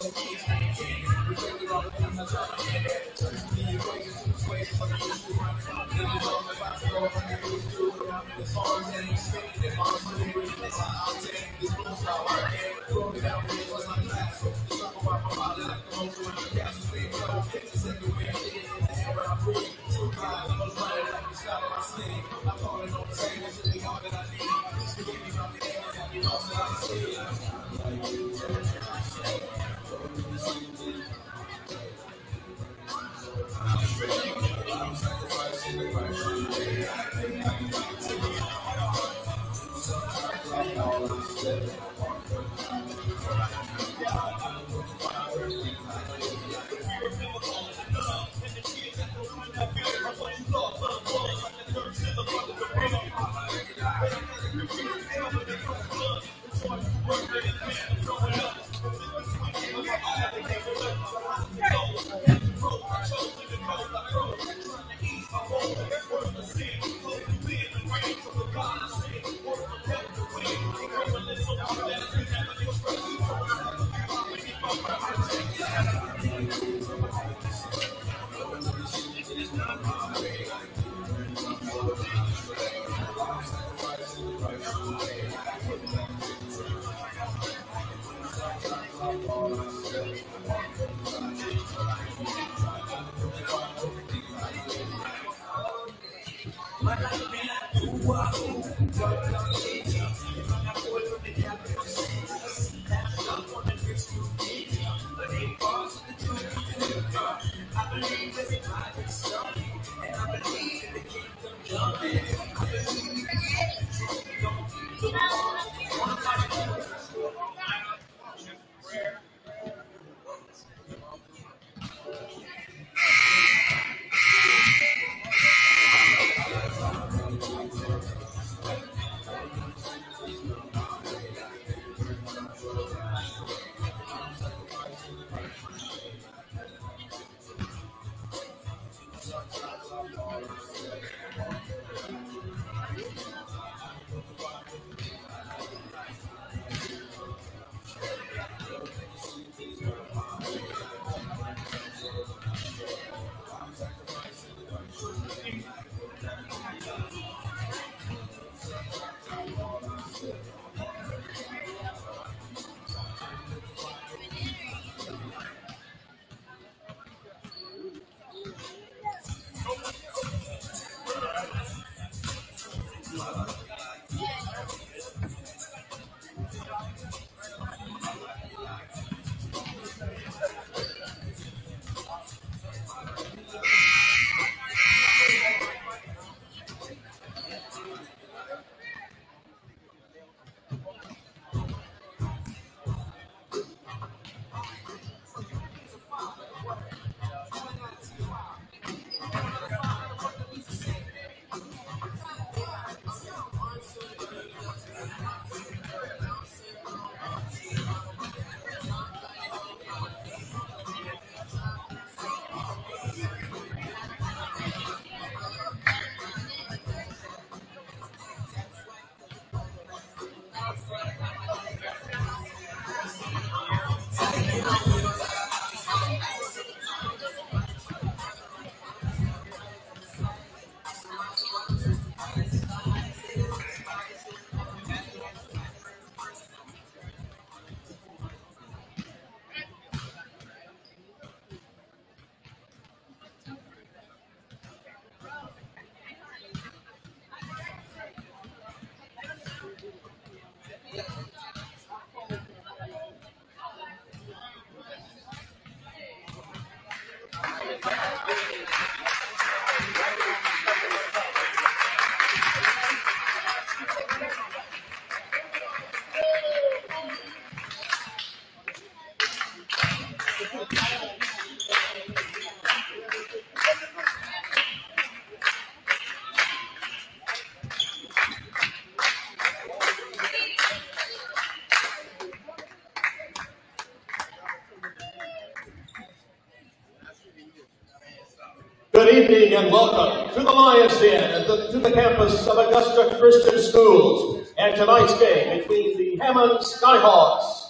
Good evening and welcome to the Lions Den and to the campus of Augusta Christian Schools and tonight's game between the Hammond Skyhawks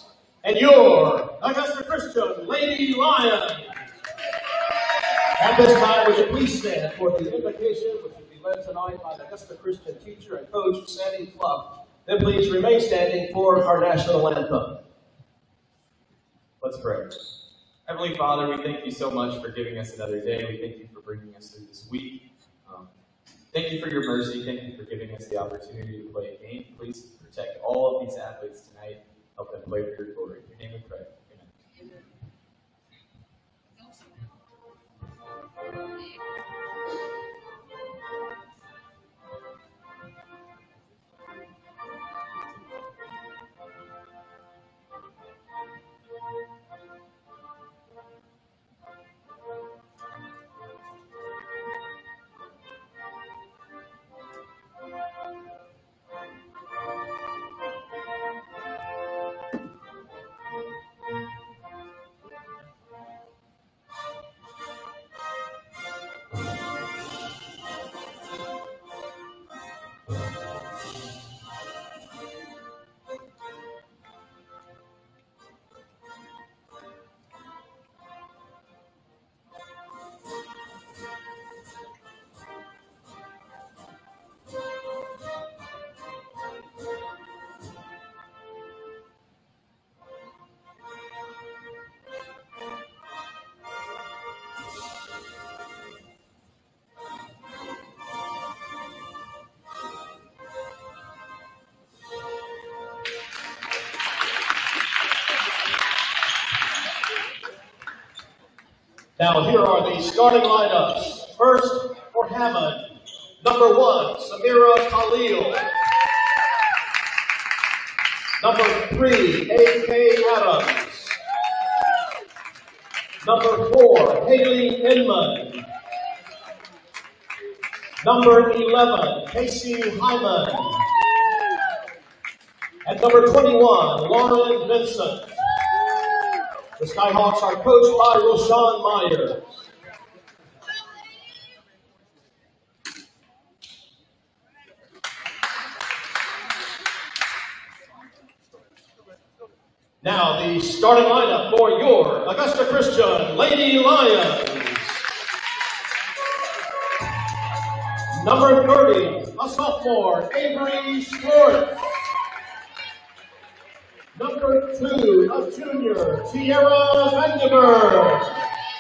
and your Augusta Christian Lady Lions. At this time, would you please stand for the invocation, which will be led tonight by the Augusta Christian teacher and coach, Sandy Fluff. Then please remain standing for our national anthem. Let's pray. Heavenly Father, we thank you so much for giving us another day. We thank you for bringing us through this week. Thank you for your mercy. Thank you for giving us the opportunity to play a game. Please protect all of these athletes tonight. Help them play for your glory. In your name we pray. Amen. Now here are the starting lineups. First for Hammond, number 1, Samira Khalil. Number 3, A.K. Adams. Number 4, Haley Inman. Number 11, Casey Hyman. And number 21, Lauren Vincent. The Skyhawks are coached by Roshan Myers. Now the starting lineup for your Augusta Christian Lady Lions. Number 30, a sophomore, Avery Schwartz. Number 2, a junior, Tierra Vandenberg.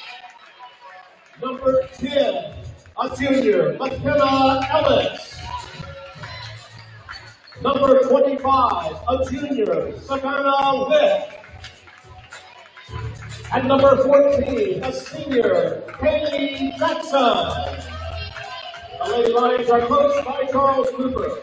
Number 10, a junior, McKenna Ellis. Number 25, a junior, Savannah Witt. And number 14, a senior, Haley Jackson. The Lady Lions are coached by Charles Cooper.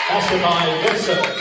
Passed by Vincent.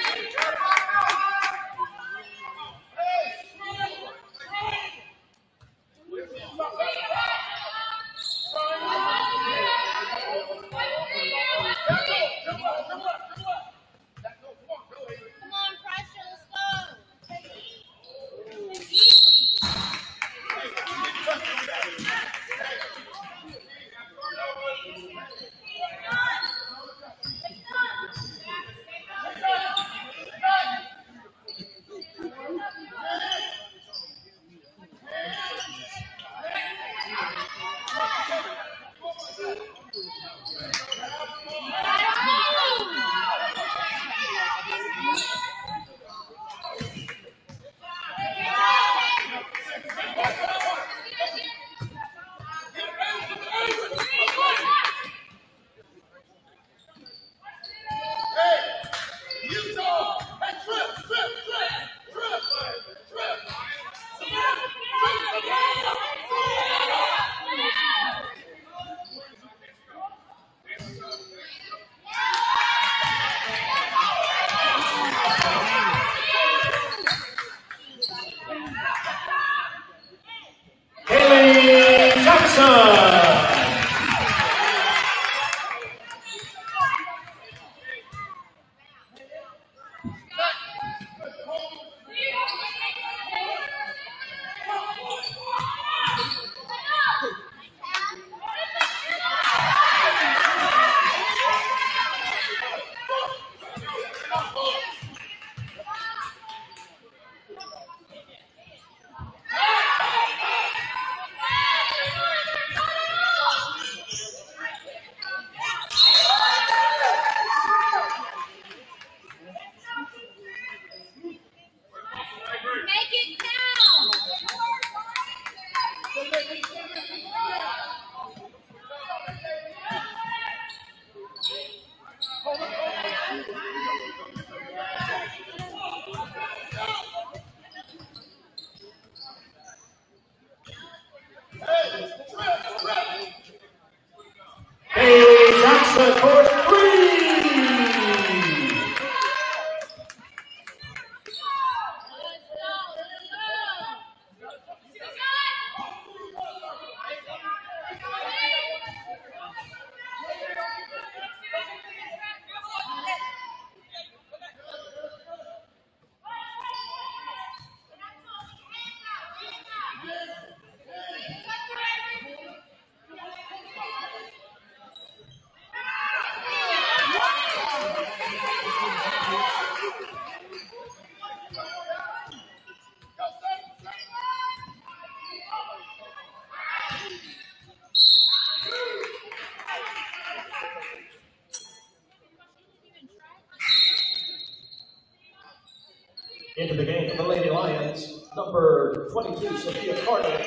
Into the game for the Lady Lions, number 22, Sophia Carter,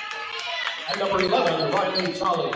and number 11, Riley Tolley.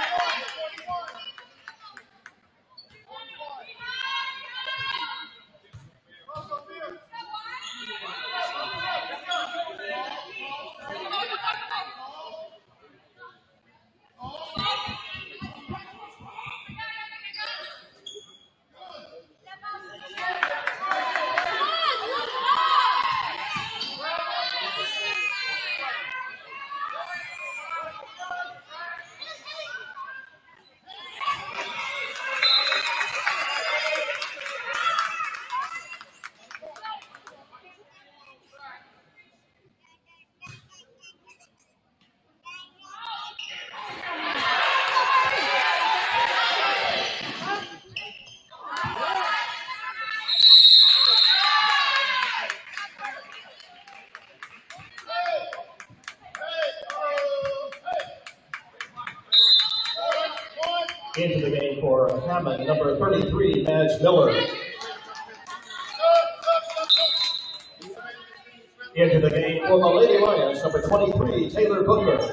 Into the game for Hammond, number 33, Madge Miller. Into the game for the Lady Lions, number 23, Taylor Booker.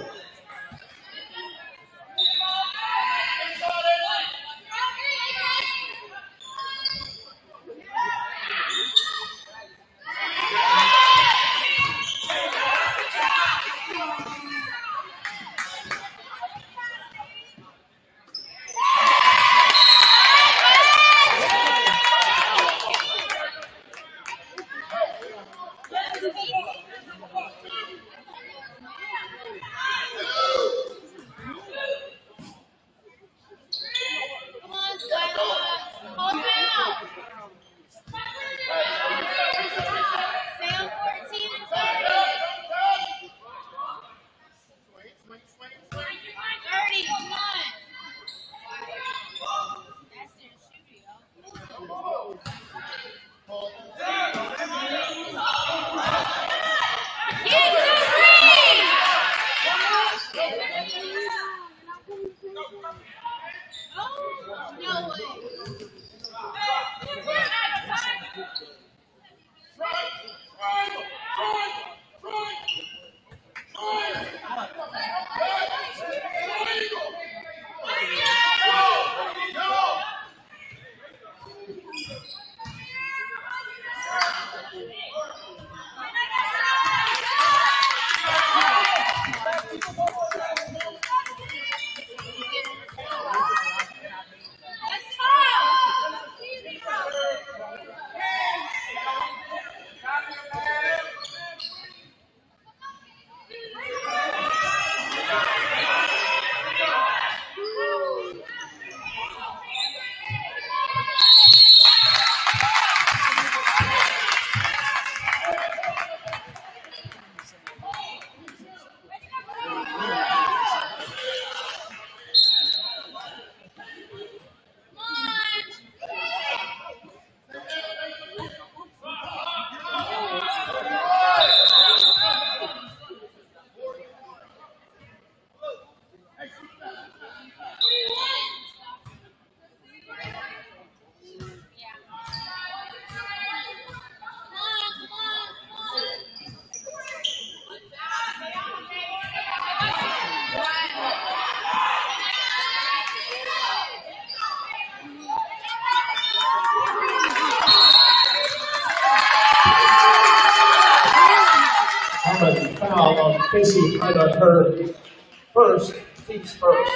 foul. Casey had her first, team's first.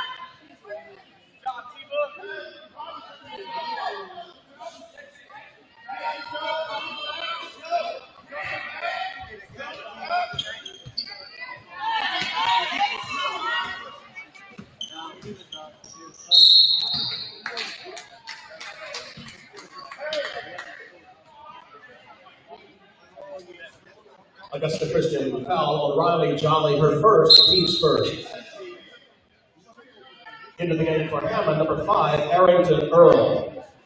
Augusta Christian foul on Riley Jolly, her first, team's first. Into the game for Hammond, number 5, Arrington Earl.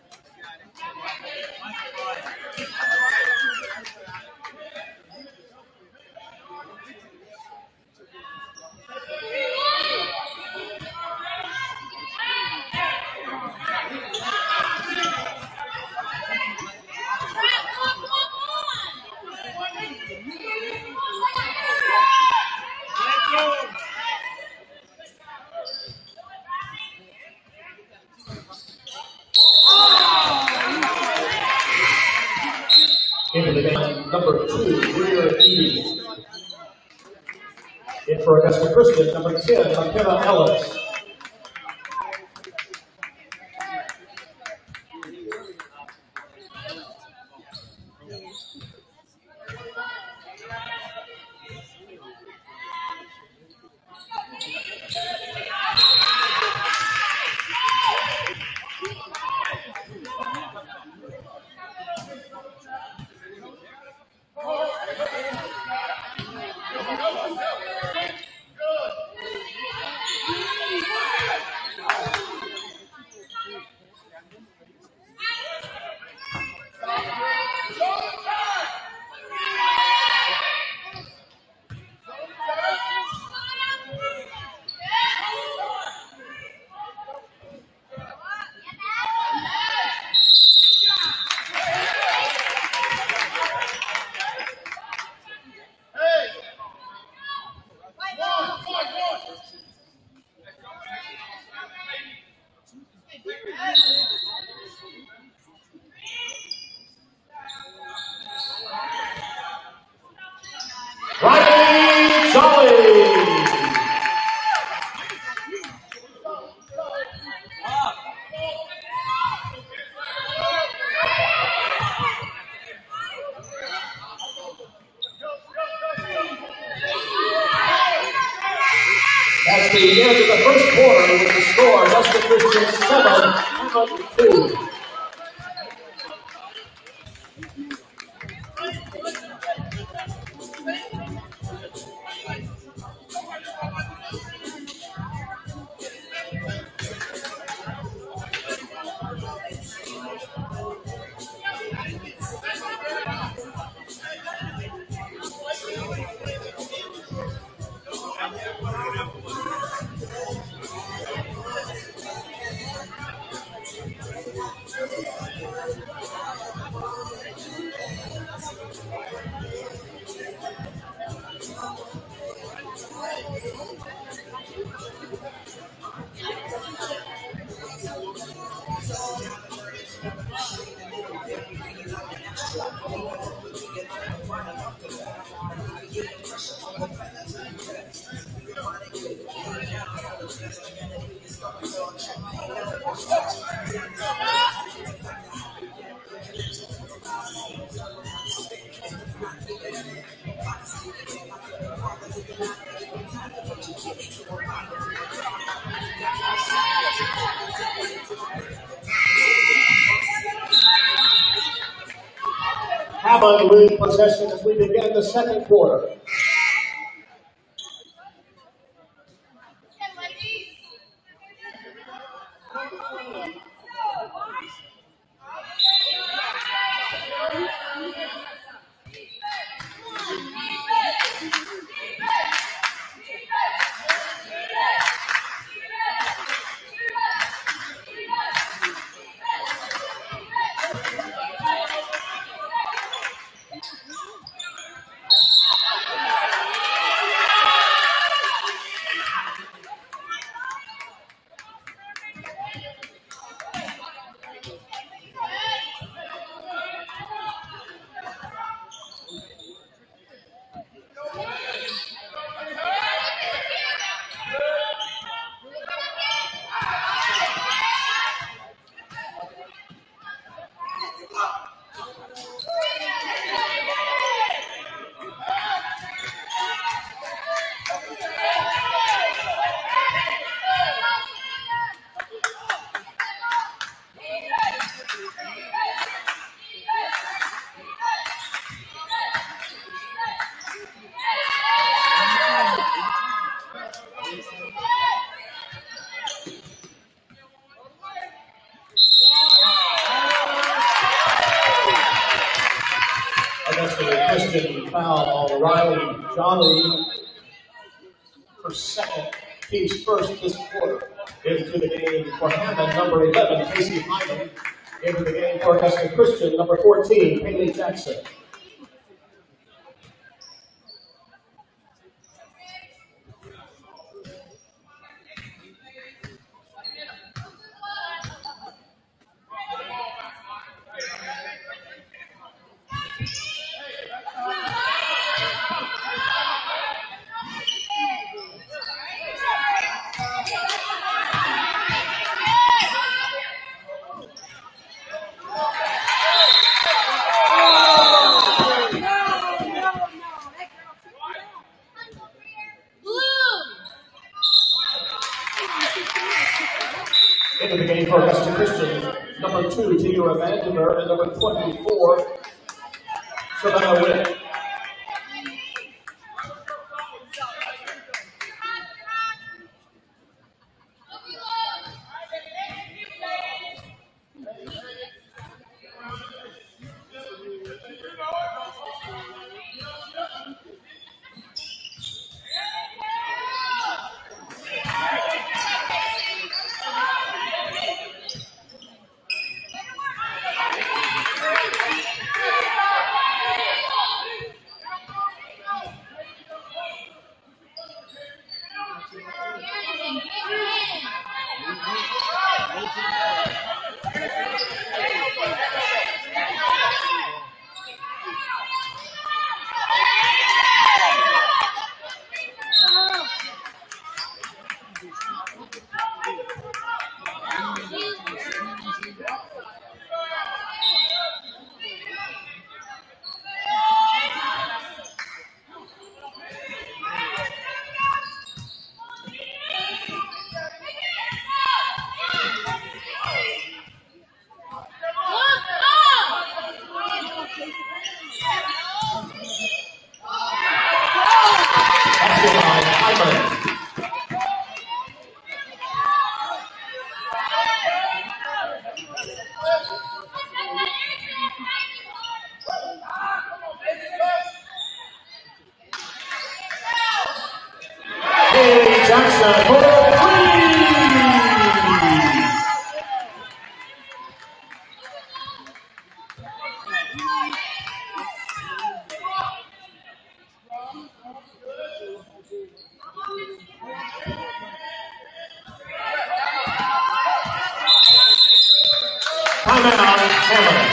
Into the game, number 2, Greer Edie. In for Augusta Christian, number 10, McKenna Ellis. Riley Jolly. That's the end of the first quarter with the score. Augusta Christian 7, Hammond 2. Hammond lose possession as we begin the second quarter. violation foul on Riley Jolly. For second, team's first this quarter. Into the game for Hammond, number 11, Casey Hyman. Into the game for Augusta Christian, number 14, Haley Jackson. Into the game for Augusta Christian, number 2, Tia Vandiver, and number 24, Savannah Witt. Jackson for 3! Timeout, Hammond.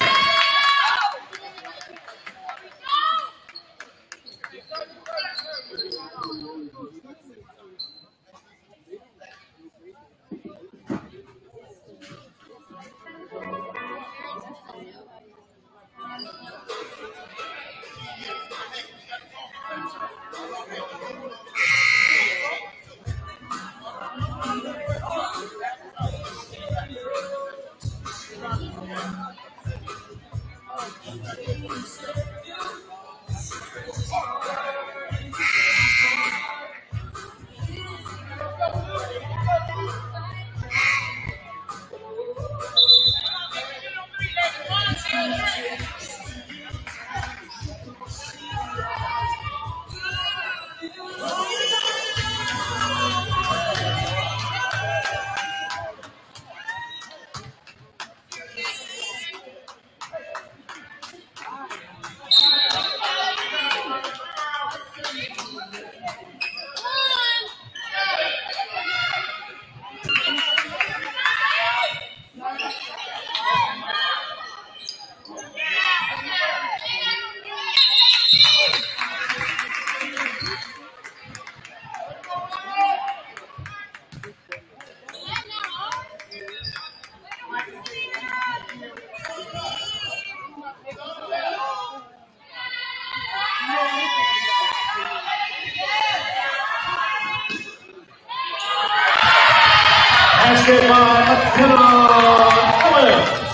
Basket by Hammond.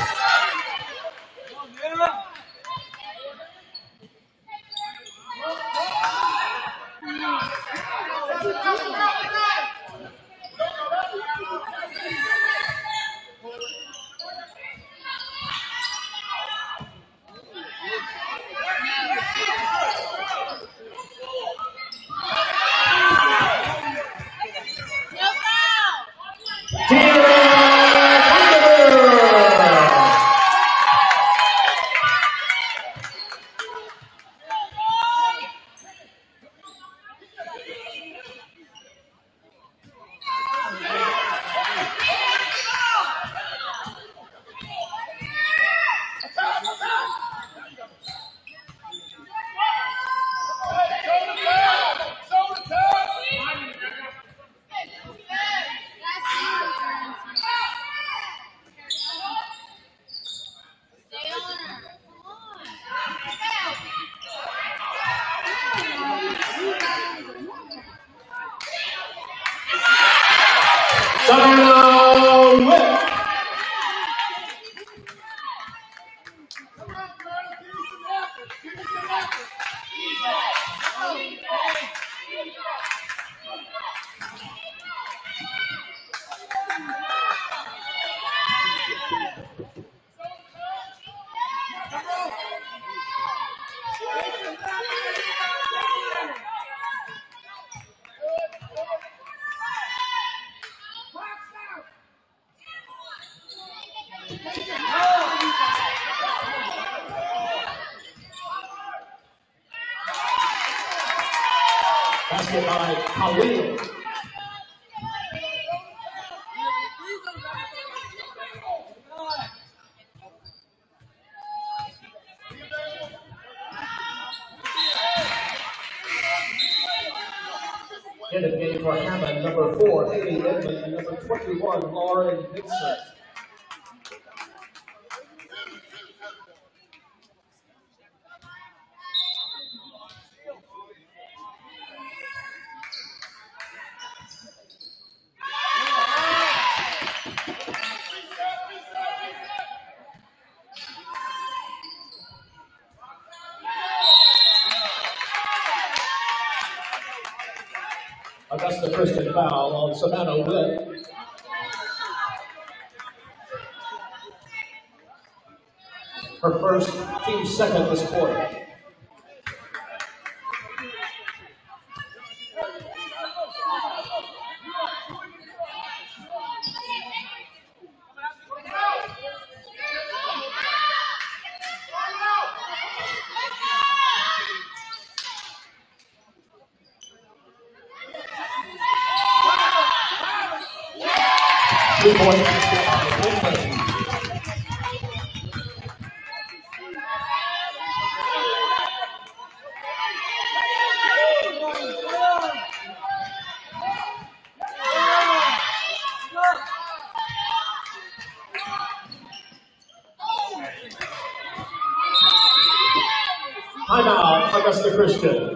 Basket by Khalil. In the game for Hammond, number 4, Haley Edmond, and number 21, Lauren Vincent. Augusta Christian foul on Savannah Witt. Her first, team second this quarter. Timeout, Augusta Christian.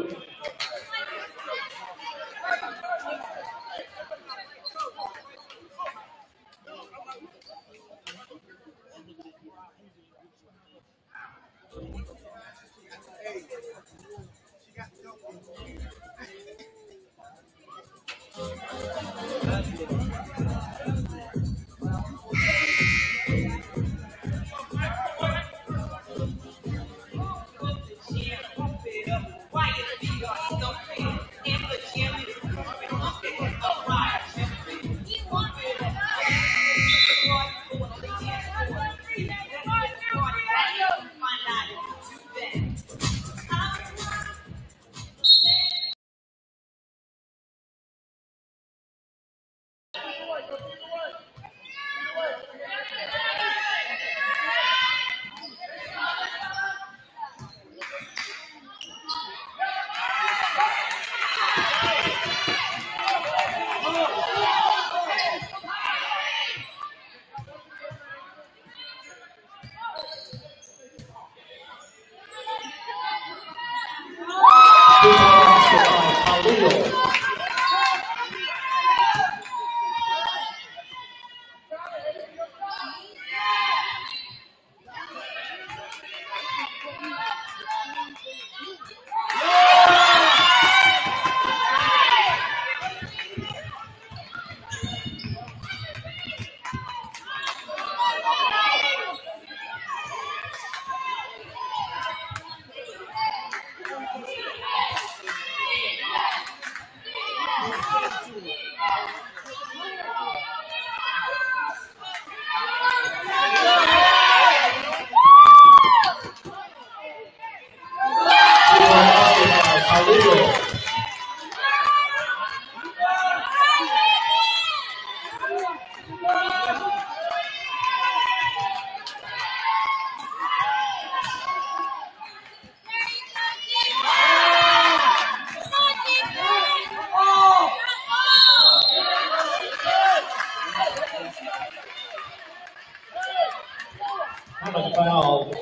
Hammond foul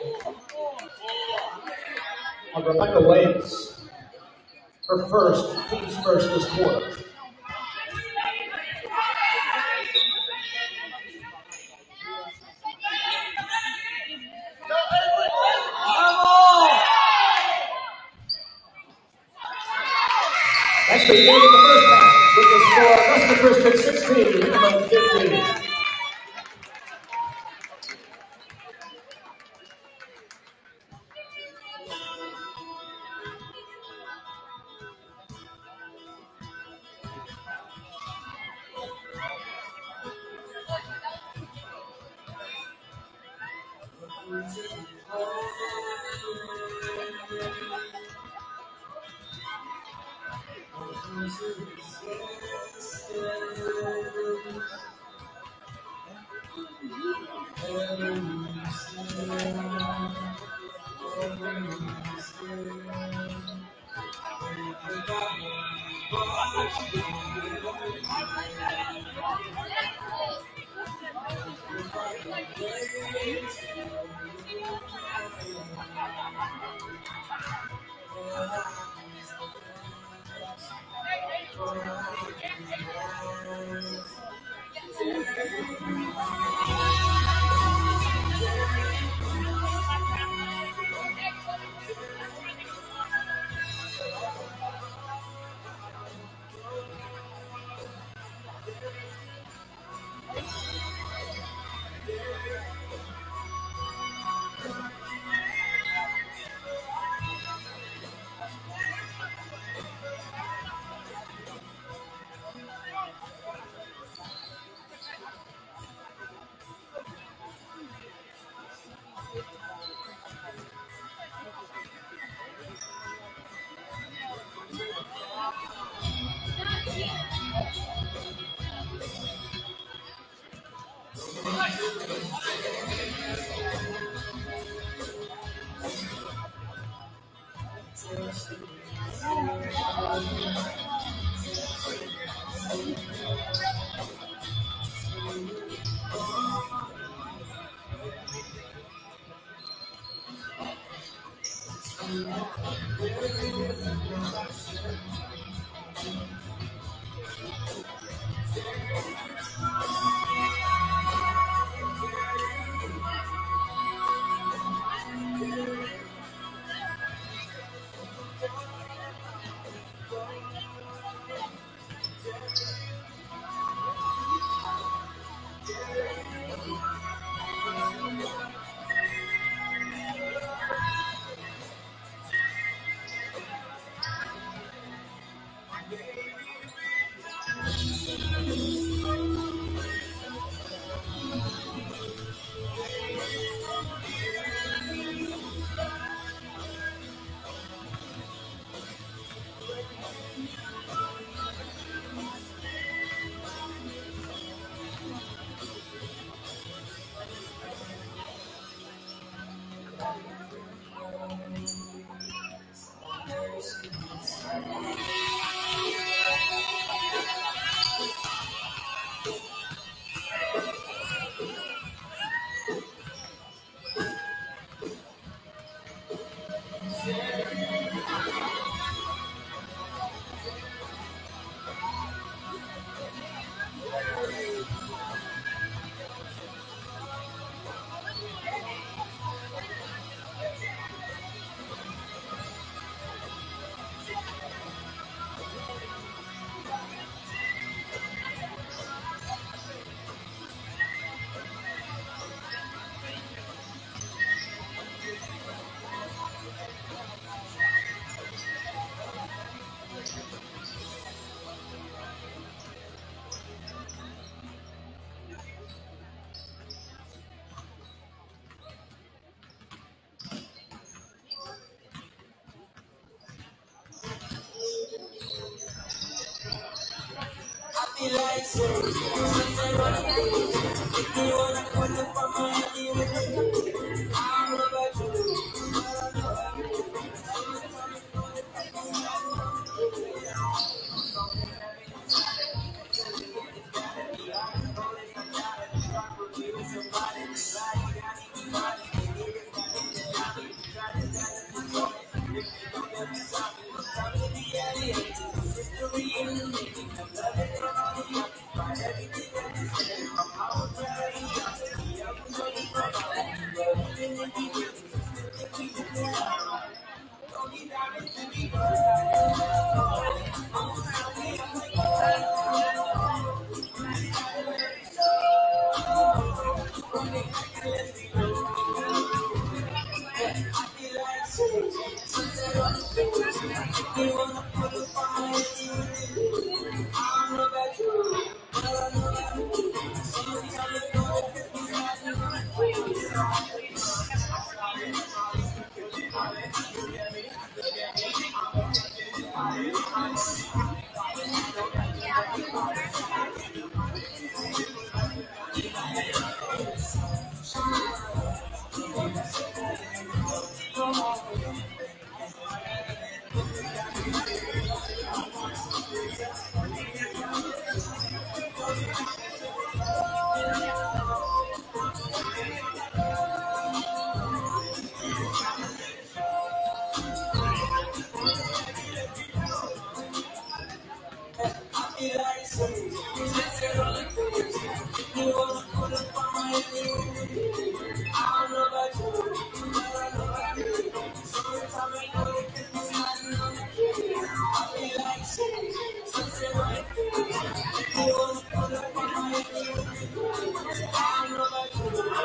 on Rebecca Waits. Her first, team's first this quarter. That's the end of the first half with the score Augusta Christian 16, Hammond 15.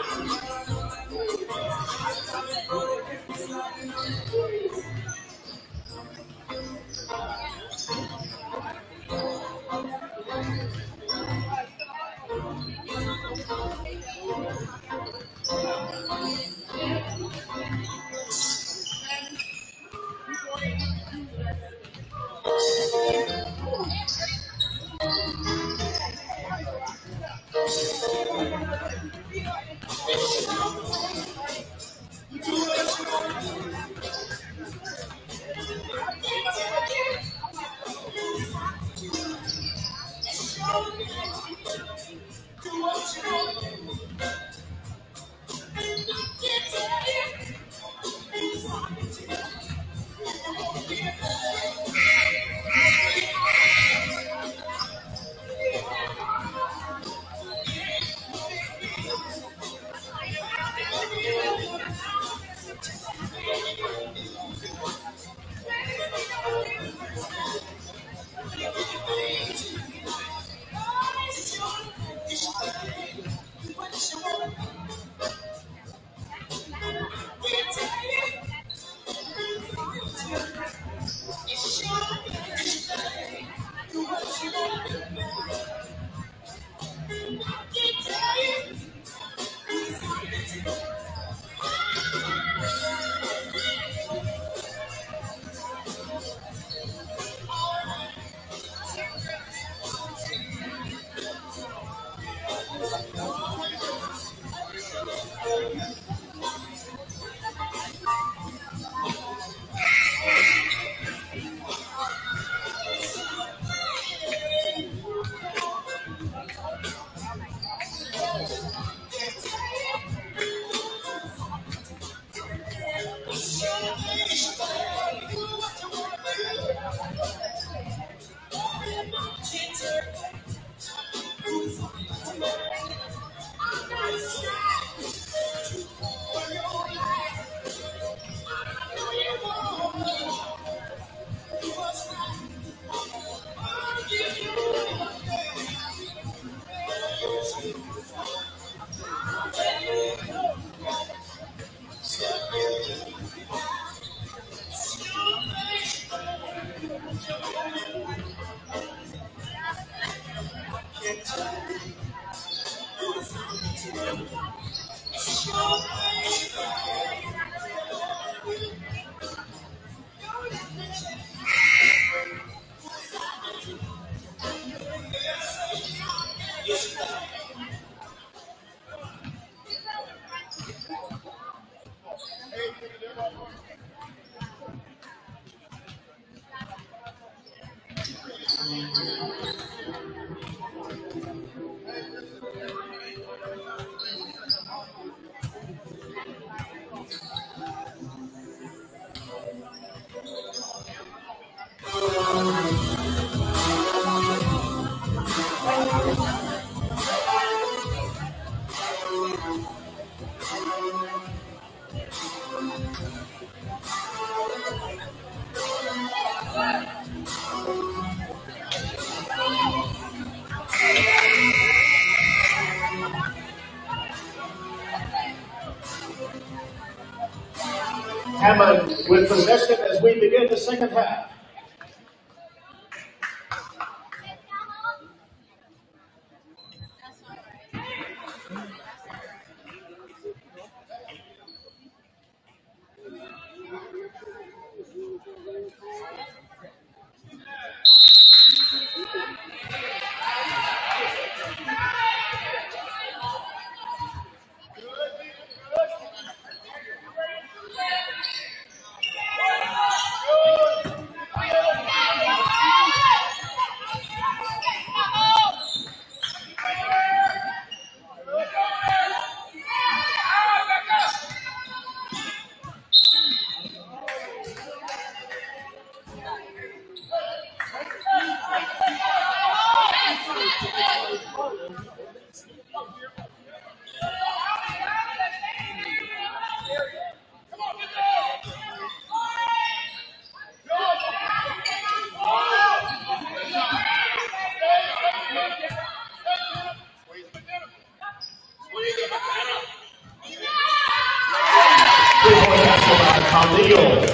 Hammond with possession as we begin the second half. Khalil.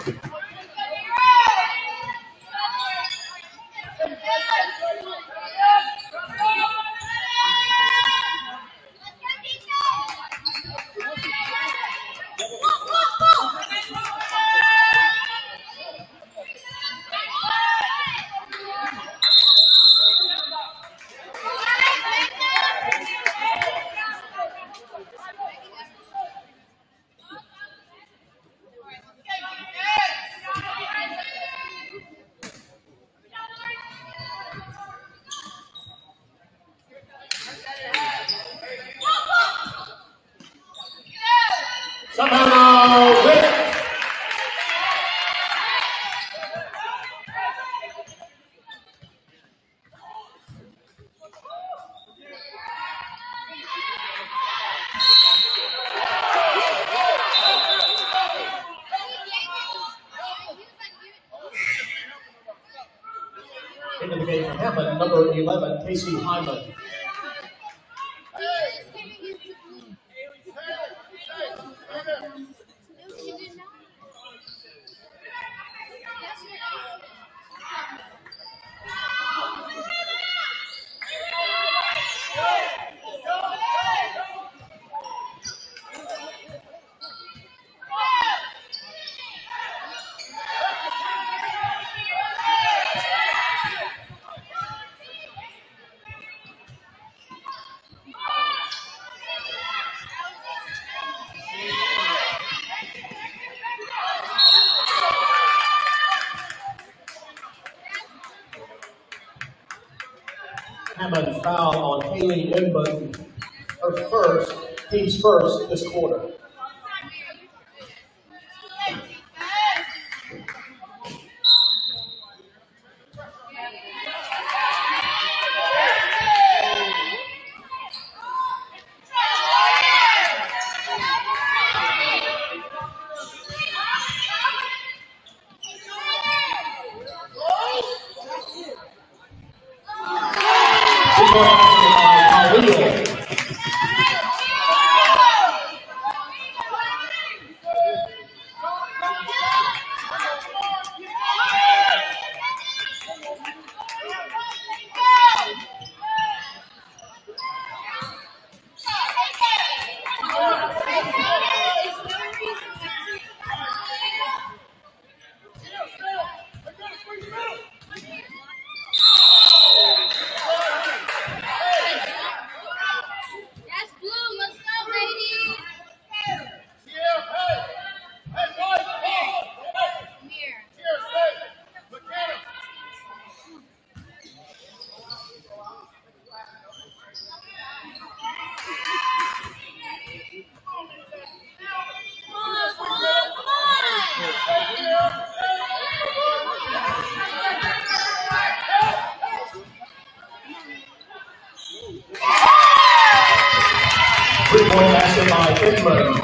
Somehow with into the game for Hammond, number 11, Casey Hammond. Hammond foul on Haley Inman, her first, team's first this quarter. Three-point basket by Inman.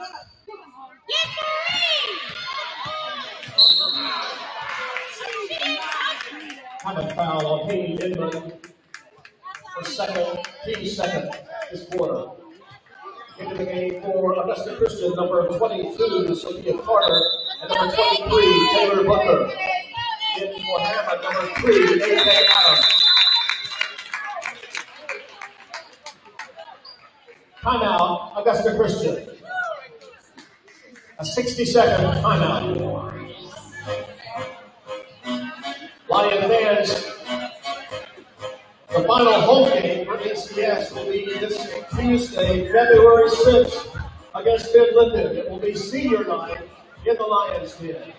Hammond foul on Hayden Inman for team second this quarter. Into the game for Augusta Christian, number 22, Sophia Carter, and number 23, Taylor Butler. In for Hammond, number 3, A.K. Adams. Timeout, Augusta Christian. A 60-second timeout. Lion fans, the final home game for ACS will be this Tuesday, February 6th, against Finn Linden. It will be senior night in the Lions Den.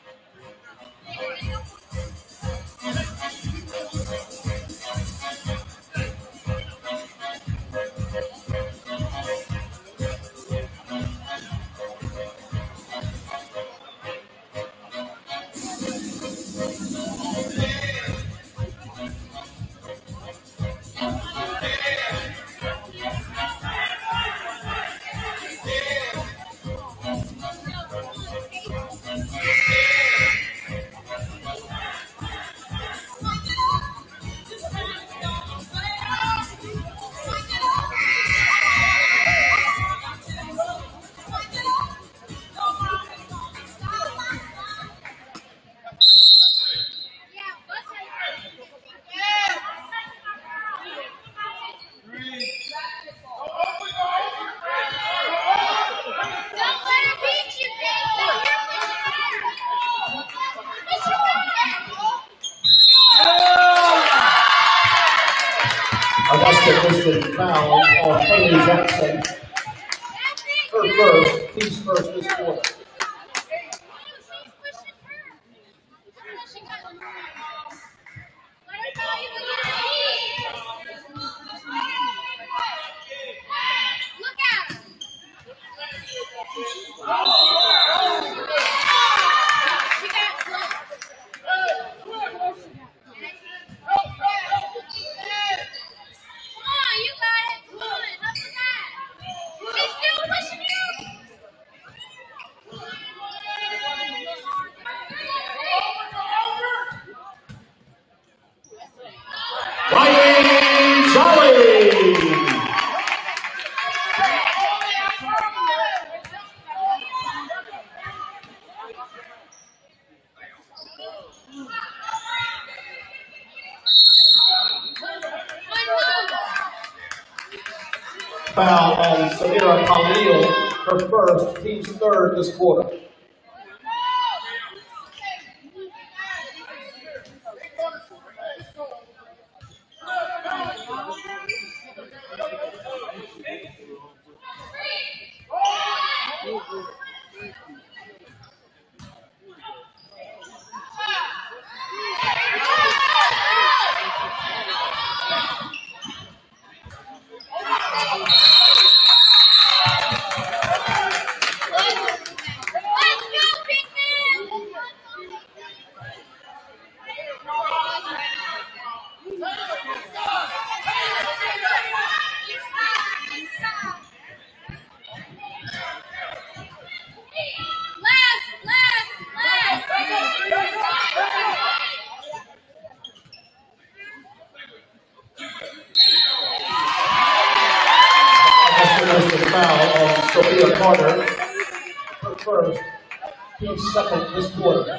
Augusta Christian foul on Haley Jackson. Her first, team's first this quarter. Foul on Samira Khalil, her first, team's third this quarter. Foul on Sophia Carter, her first, team's second this quarter.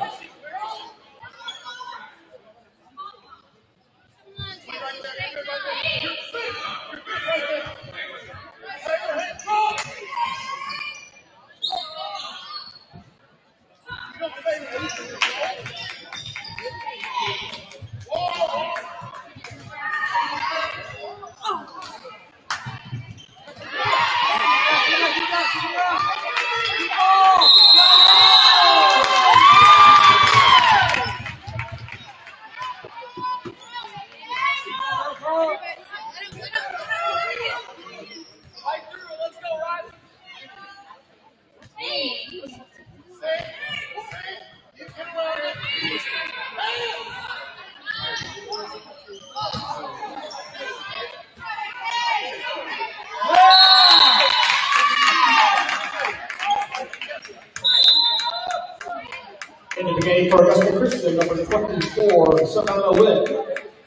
game for Augusta Christian, number 24, Savannah Witt.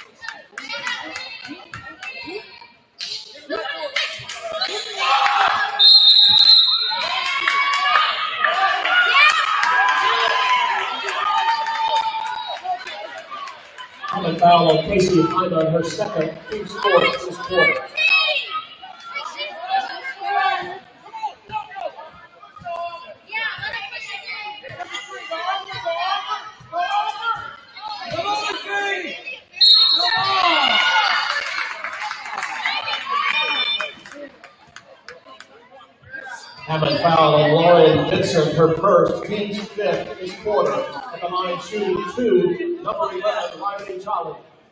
Hammond foul on Casey Hammond, her second team score this quarter. Hammond foul on Lauren Vincent, her first, team's fifth this quarter. At the line shooting 2, number 11, Riley Jolly.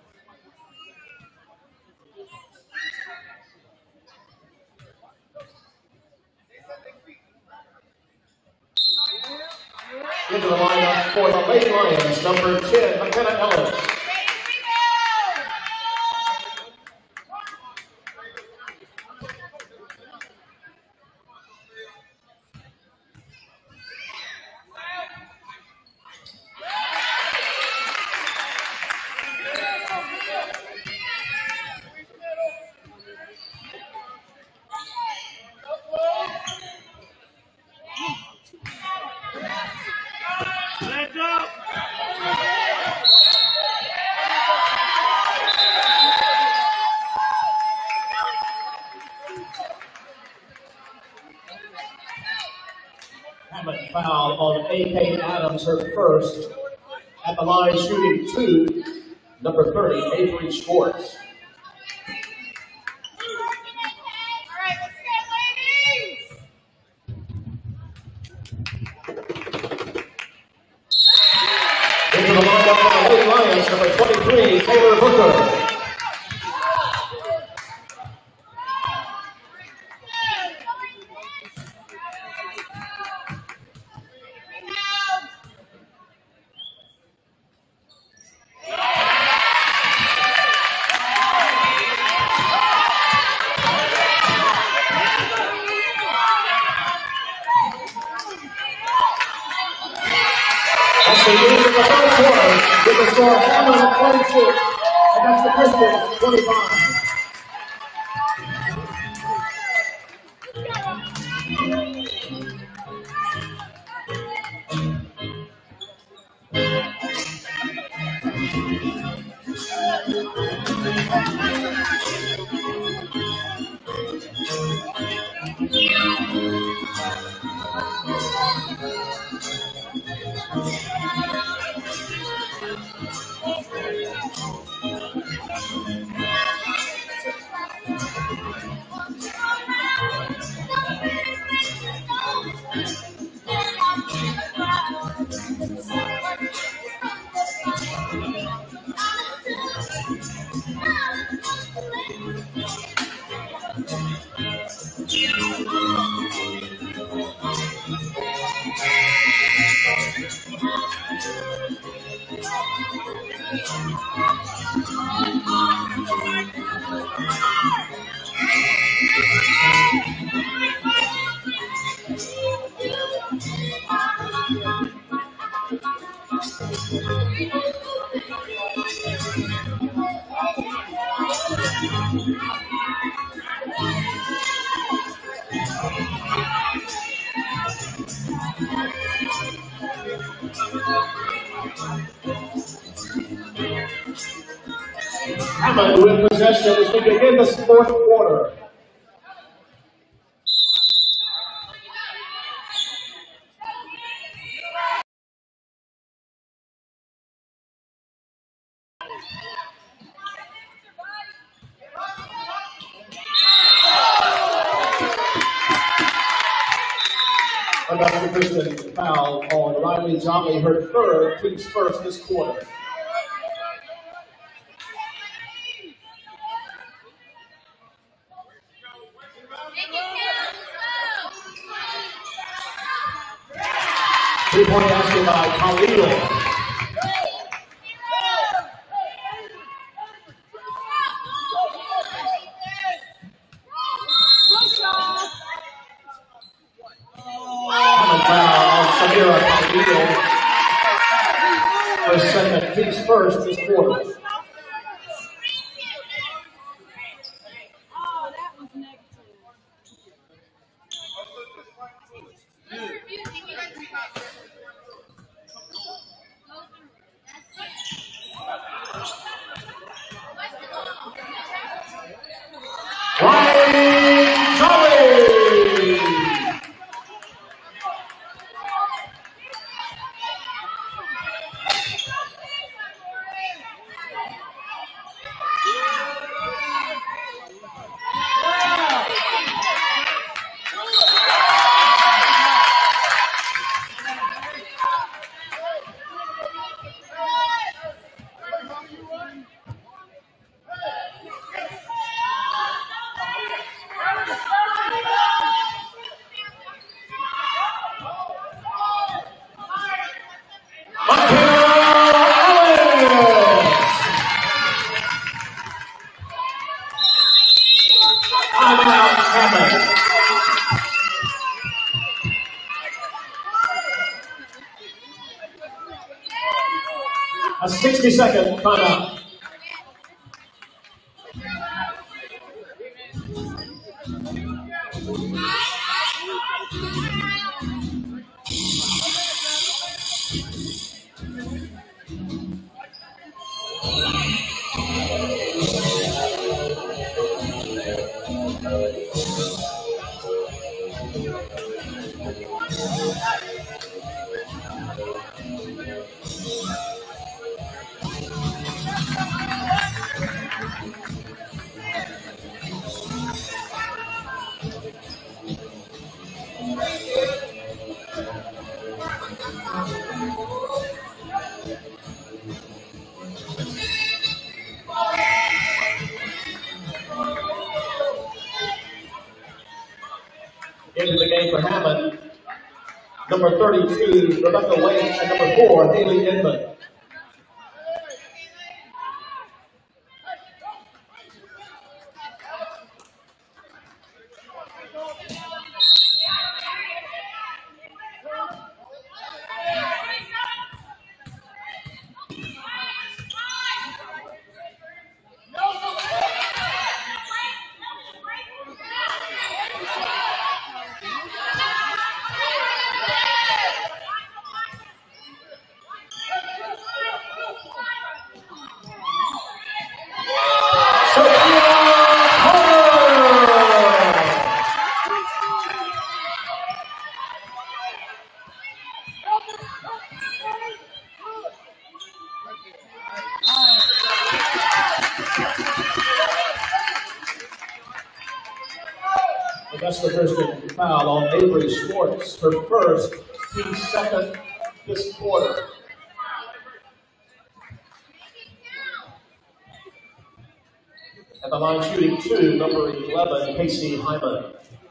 Into the lineup for the Lady Lions, number 10, McKenna Ellis. Hammond foul on A.K. Adams, her first. At the line shooting 2, number 30, Avery Schwartz. Into the lineup for the Lady Lions, number 23, Taylor Booker. That's the end of the third quarter with the score Hammond 26, Augusta Christian 25. Hammond with possession as we begin this fourth quarter. Augusta Christian foul on Riley Jolly, her third, team's first this quarter. Three-point basket by Khalil. Hammond foul on Samira Khalil. 60-second timeout. Into the game for Hammond, number 32, Rebecca Waits, and number 4, Haley Edmond. Augusta Christian foul on Avery Schwartz, her first, team second this quarter. At the line shooting 2, number 11, Casey Hammond.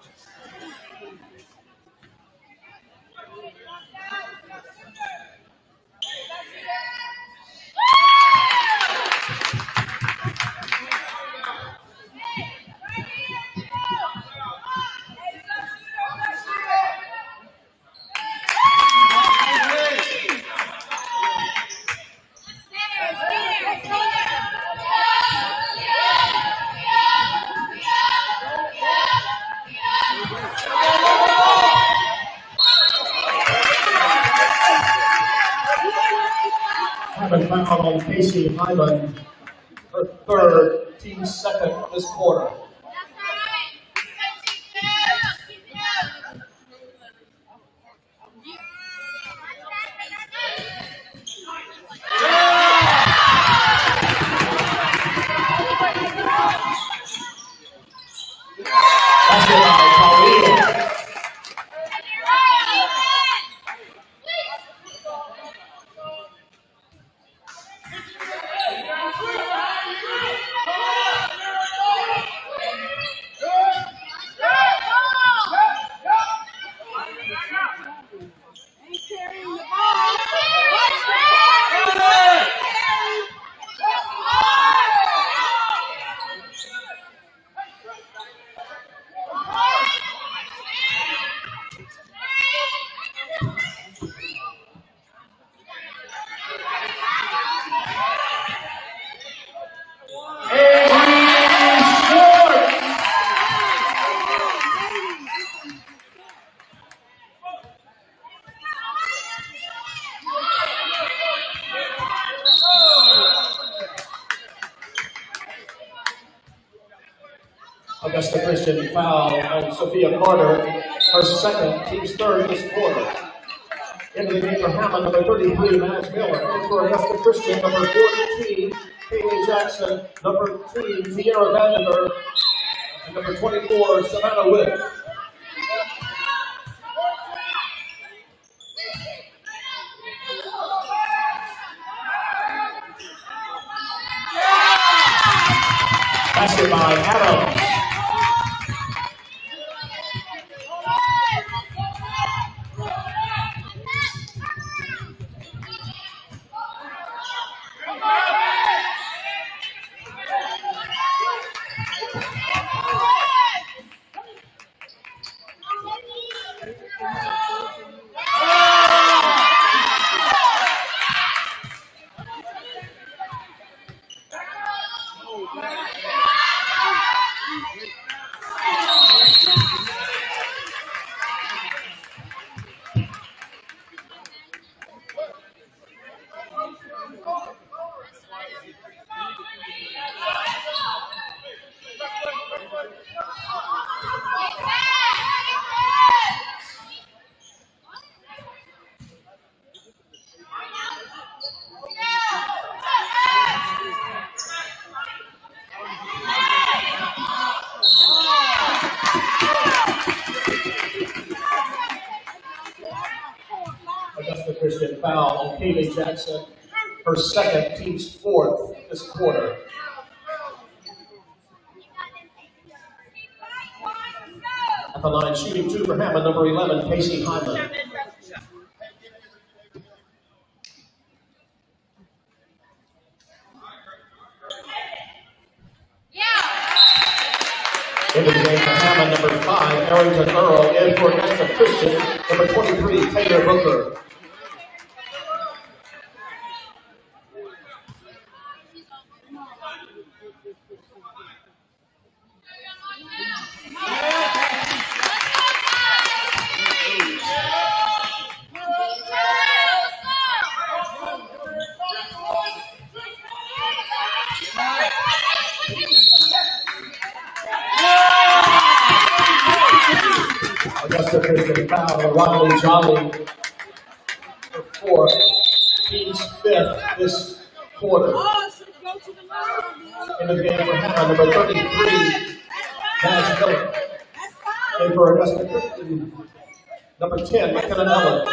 Foul on Casey Hammond, her third, team second this quarter. Augusta Christian foul on Sophia Carter, her second, team's third this quarter. Into the game for Hammond, number 33, Madge Miller. And for Augusta Christian, number 14, Kaylee Jackson. Number 2, Tierra Vandenberg. And number 24, Savannah Witt. Basket by Adams. Augusta Christian foul on Kaylee Jackson, her second, team's fourth this quarter. At the line, shooting two for Hammond, number 11, Casey Hyman. Into the game for Hammond, number 5, Arrington Earl. In for Augusta Christian, number 23, Taylor Booker. Augusta Christian foul on Riley Jolly, the fourth, team's fifth this quarter. Into the game for Hammond, number 33, Nash Phillip. In for Augusta Christian, number 10, McKenna Ellen.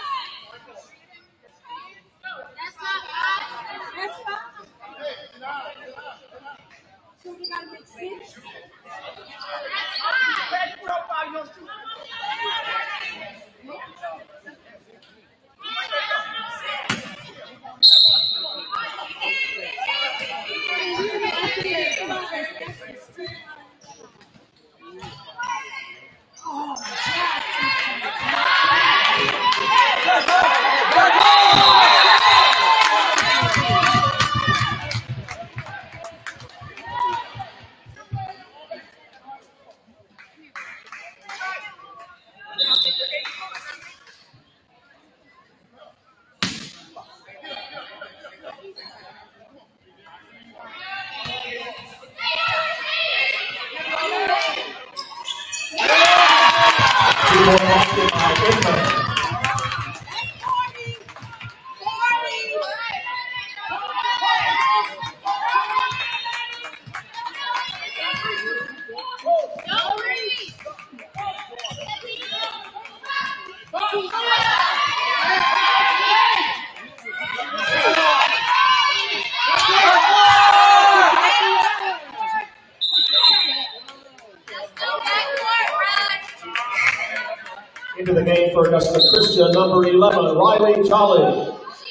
Into the game for Augusta Christian, number 11, Riley Jolly.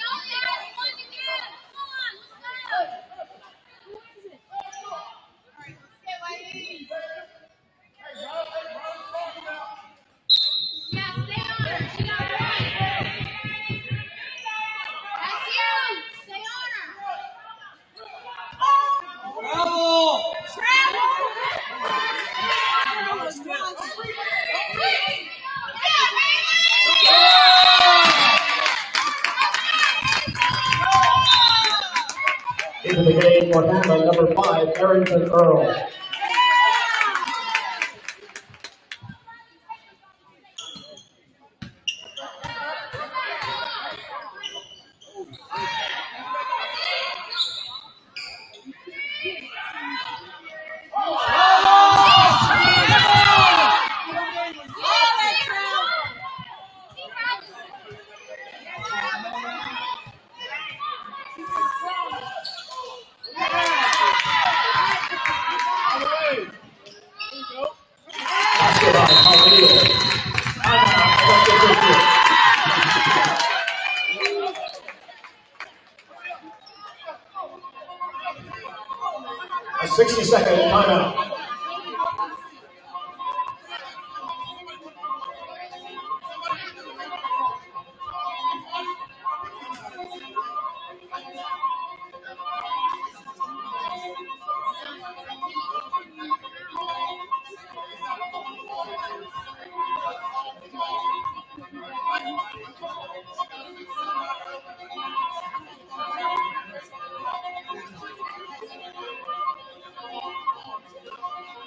Into the game for Hammond, number 5, Arrington Earl. A 60-second timeout.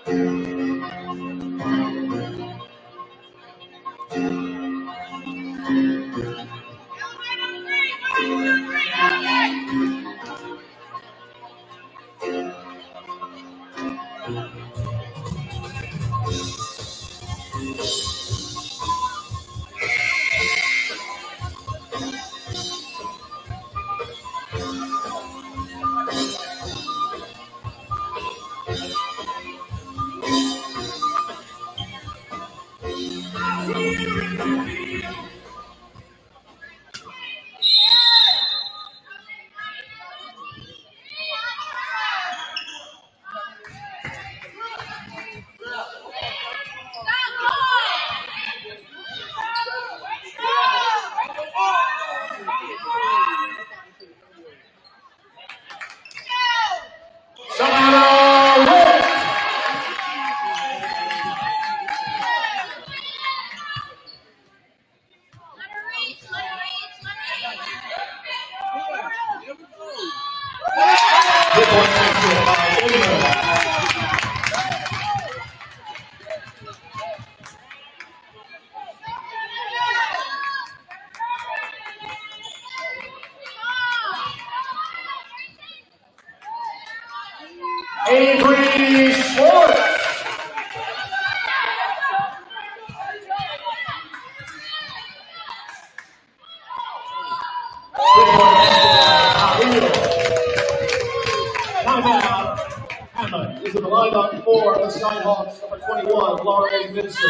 Timeout. Hammond is in the lineup for the Skyhawks, number 21, Lauren Vincent.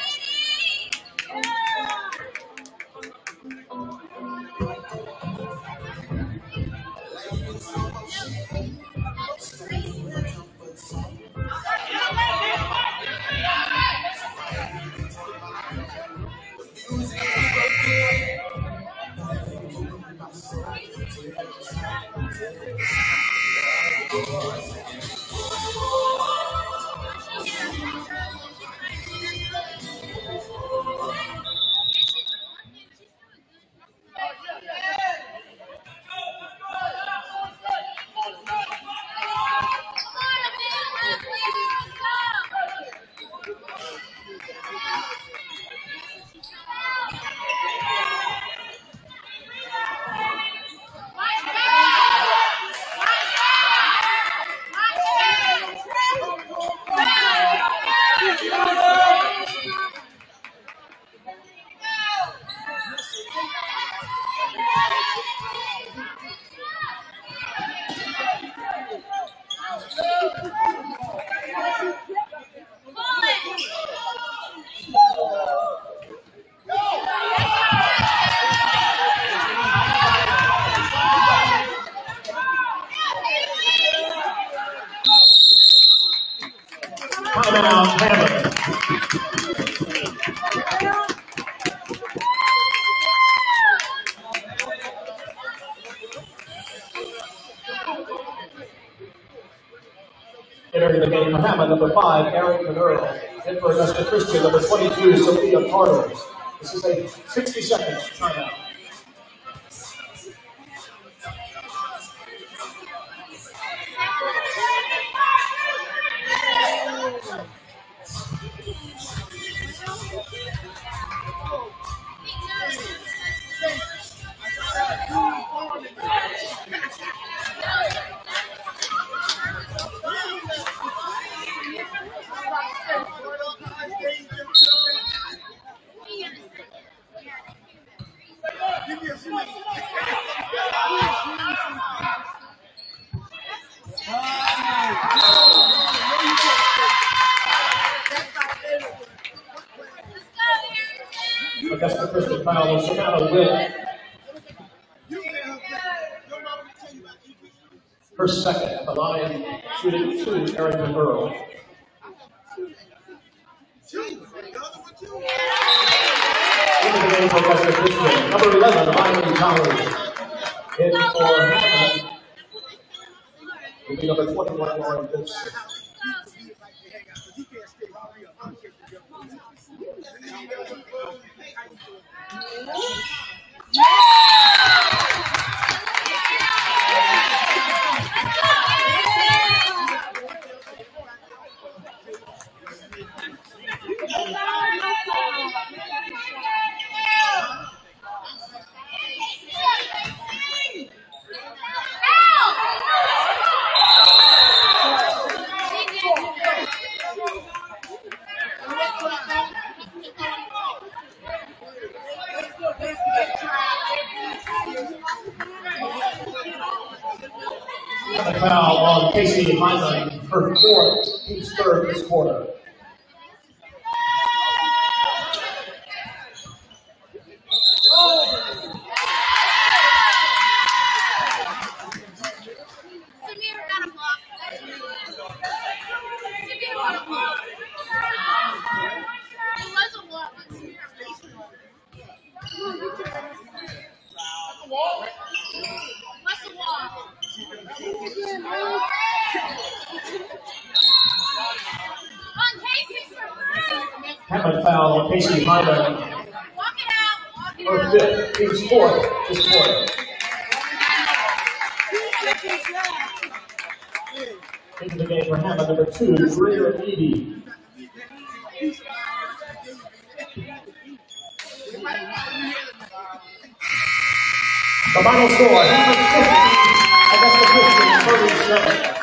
Timeout, Hammond. Entering the game for Hammond, number 5, Aaron Earl. In for Augusta Christian, number 22, Sophia Carter. This is a 60-second timeout. Augusta Christian foul on Savannah Witt. Her second at the line, shooting 2, Aaron Earl. Into the game for Augusta Christian, number 11, Riley Towers. In for Hammond will be number 21, Lauren Vincent. Casey Hammond, her fourth, each third this quarter. Hammond foul on Casey Hammond. Her fifth, team's fourth this quarter. Into the game for Hammond, number 2, Greer Edie. The final score, Hammond 50, Augusta Christian 37.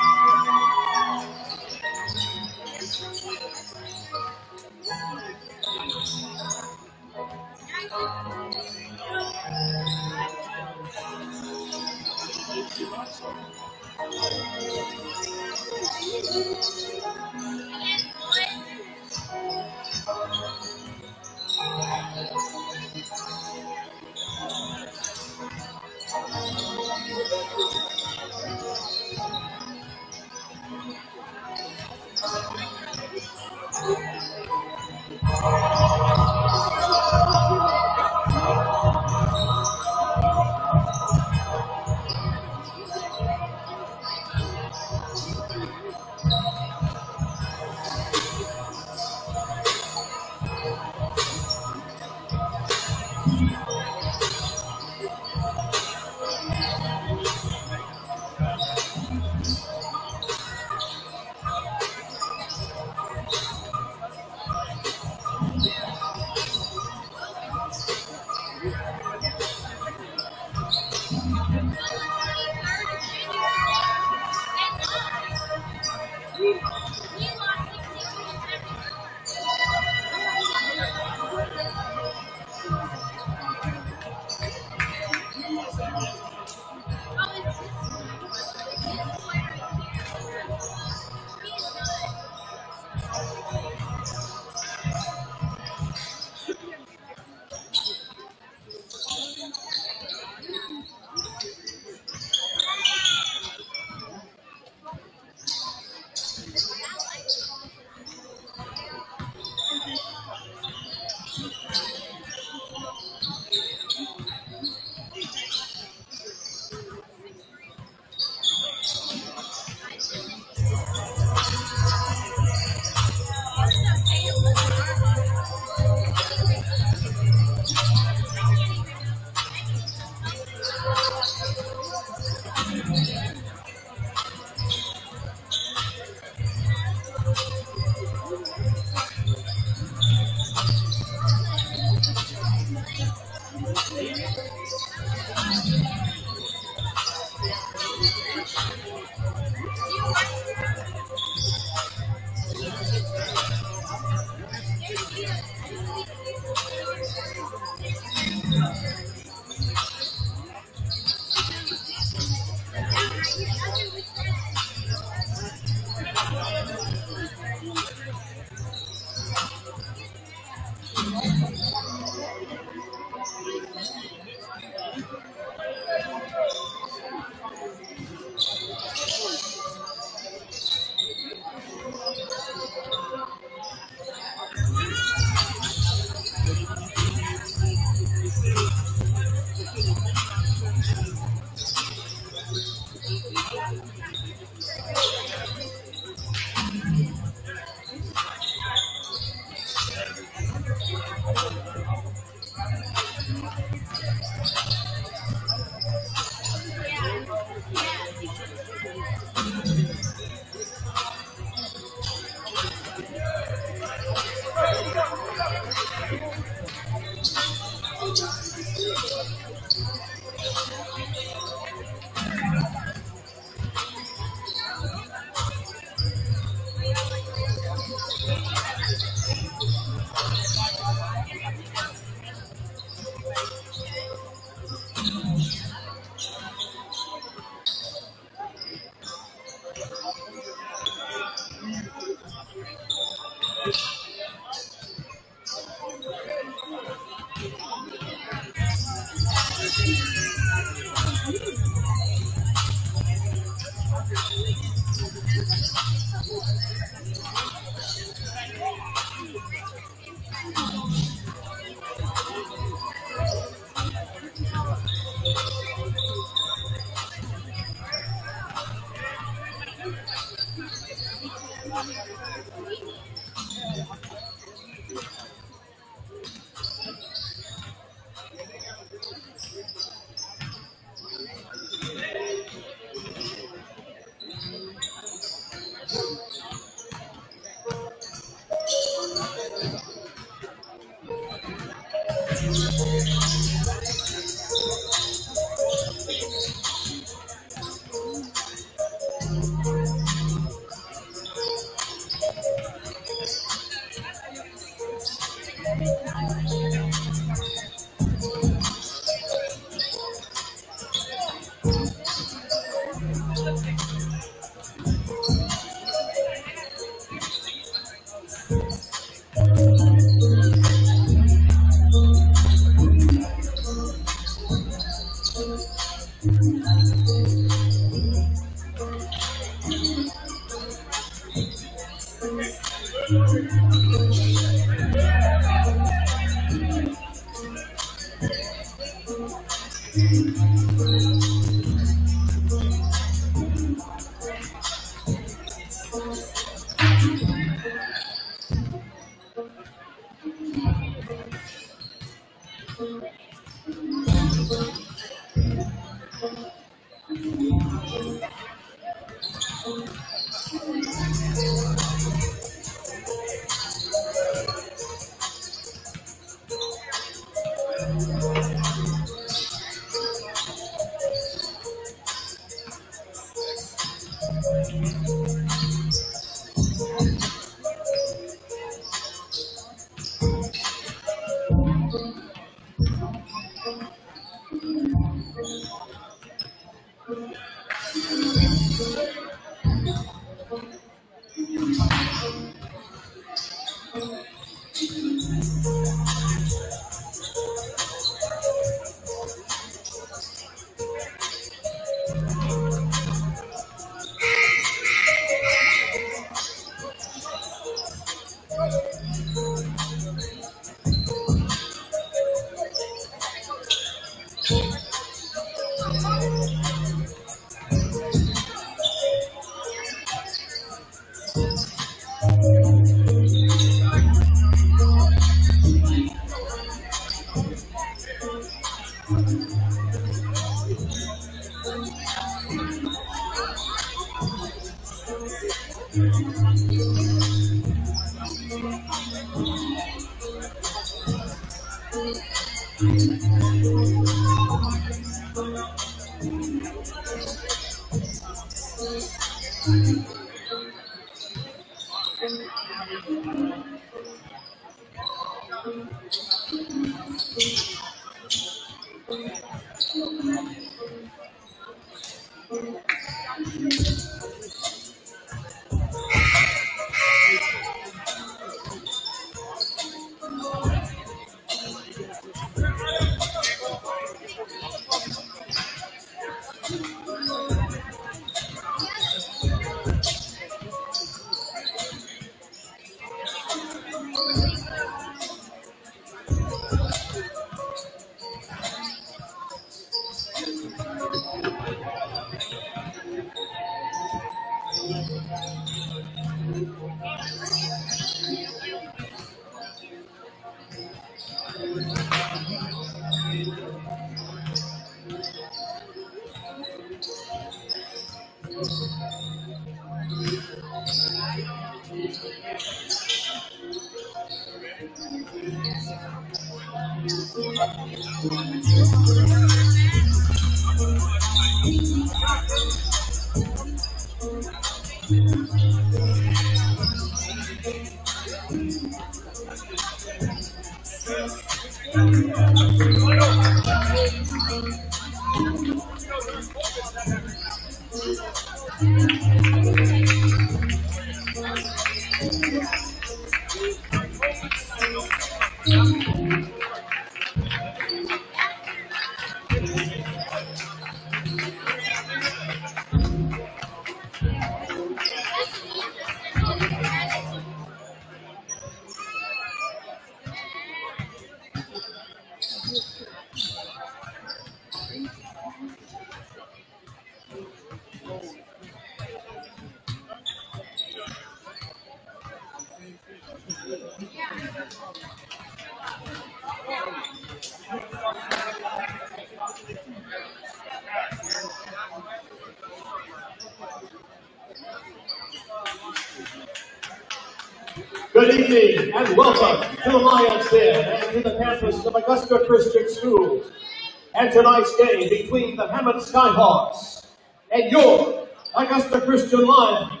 Good evening and welcome to the Lions Den and to the campus of Augusta Christian Schools and tonight's game between the Hammond Skyhawks and your Augusta Christian Lions.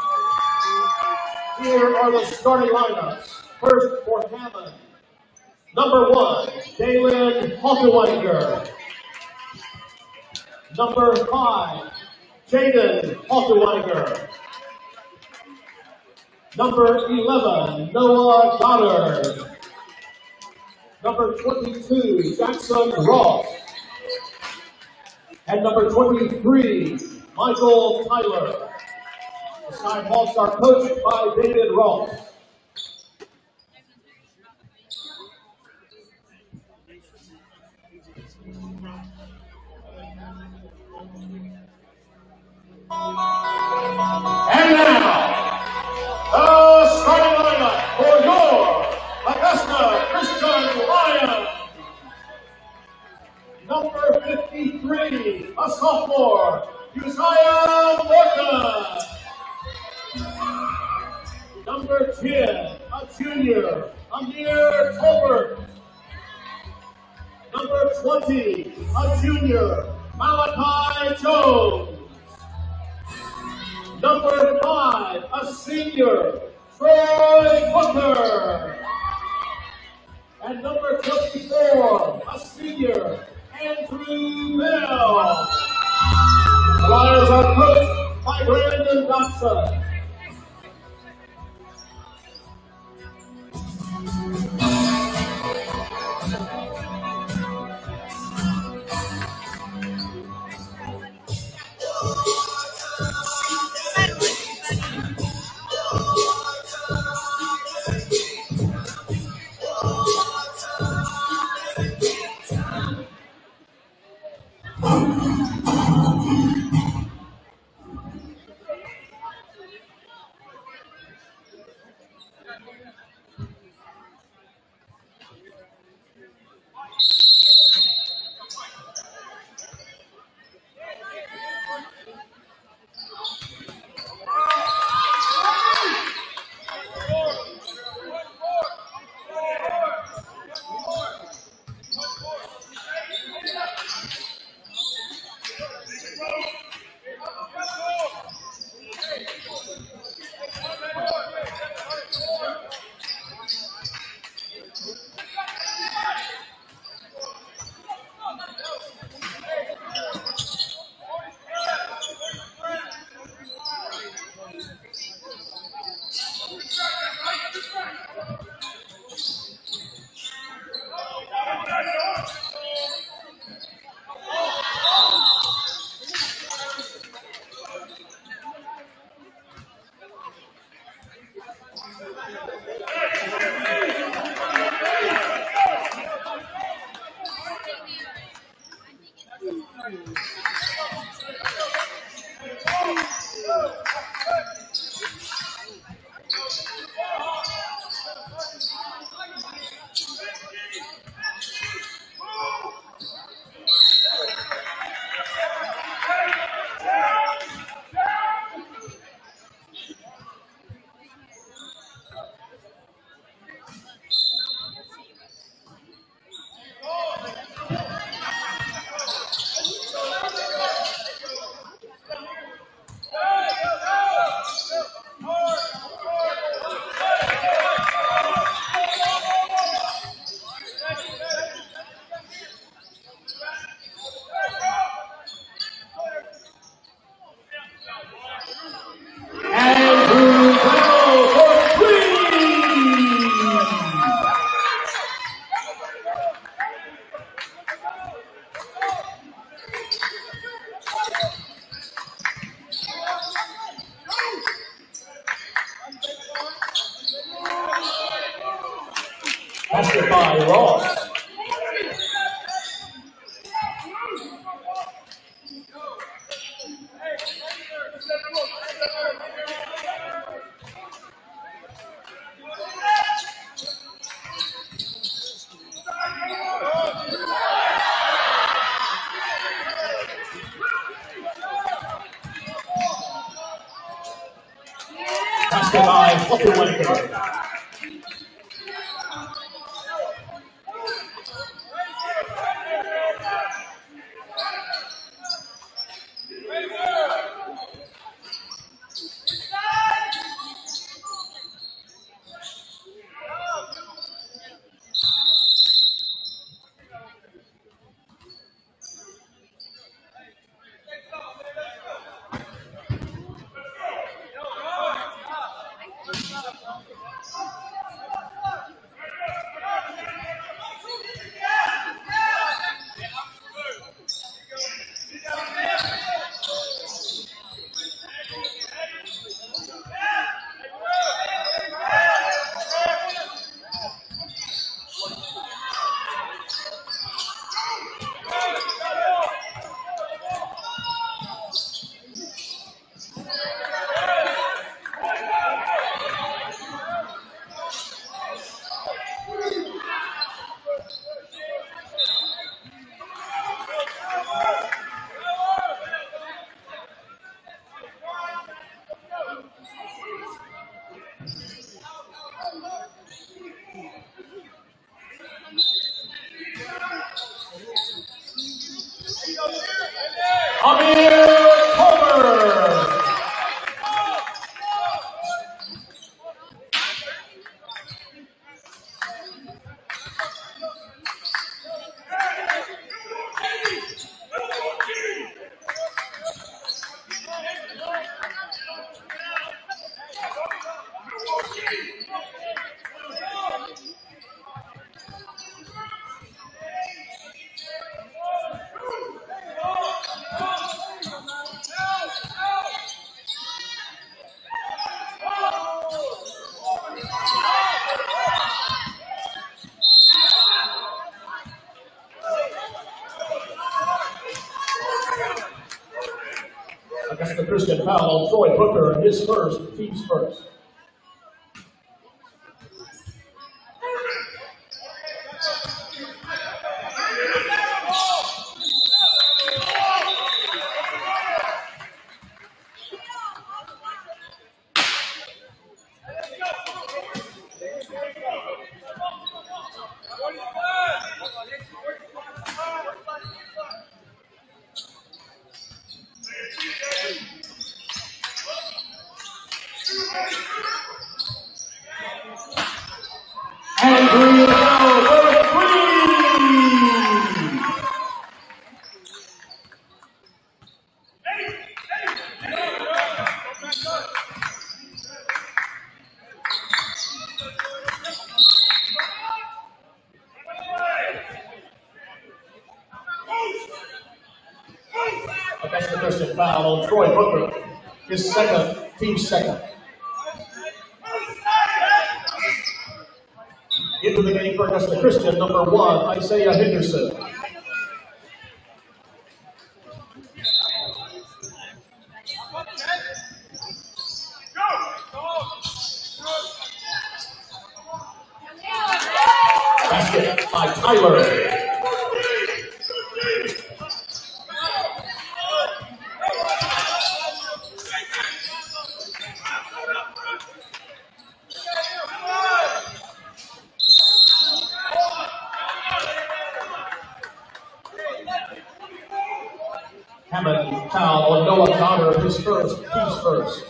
Here are the starting lineups. First for Hammond, number 1, Dalen Halterwanger. Number 5, Jaden Halterwanger. Number 11, Noah Goddard. Number 22, Jackson Ross. And number 23, Michael Tyler. The Skyhawks are coached by David Ross. And now, the starting lineup for your Augusta Christian Lions. Number 53, a sophomore, Uzziah Morton. Number 10, a junior, Amir Tolbert. Number 20, a junior, Malachi Jones. Number 5, a senior, Troy Booker. And number 24, a senior, Andrew Bell. The Lions are coached by Brandon Dotson. Passed it by Ross. Basket by Fluffy Winker. Augusta Christian foul on Troy Booker, his first, team's first. Augusta Christian foul on Troy Booker, his second, team's second. Into the game for Augusta Christian, number 1, Isaiah Henderson. Basket by Tyler. Hammond foul on Noah Connor, his first, team's first.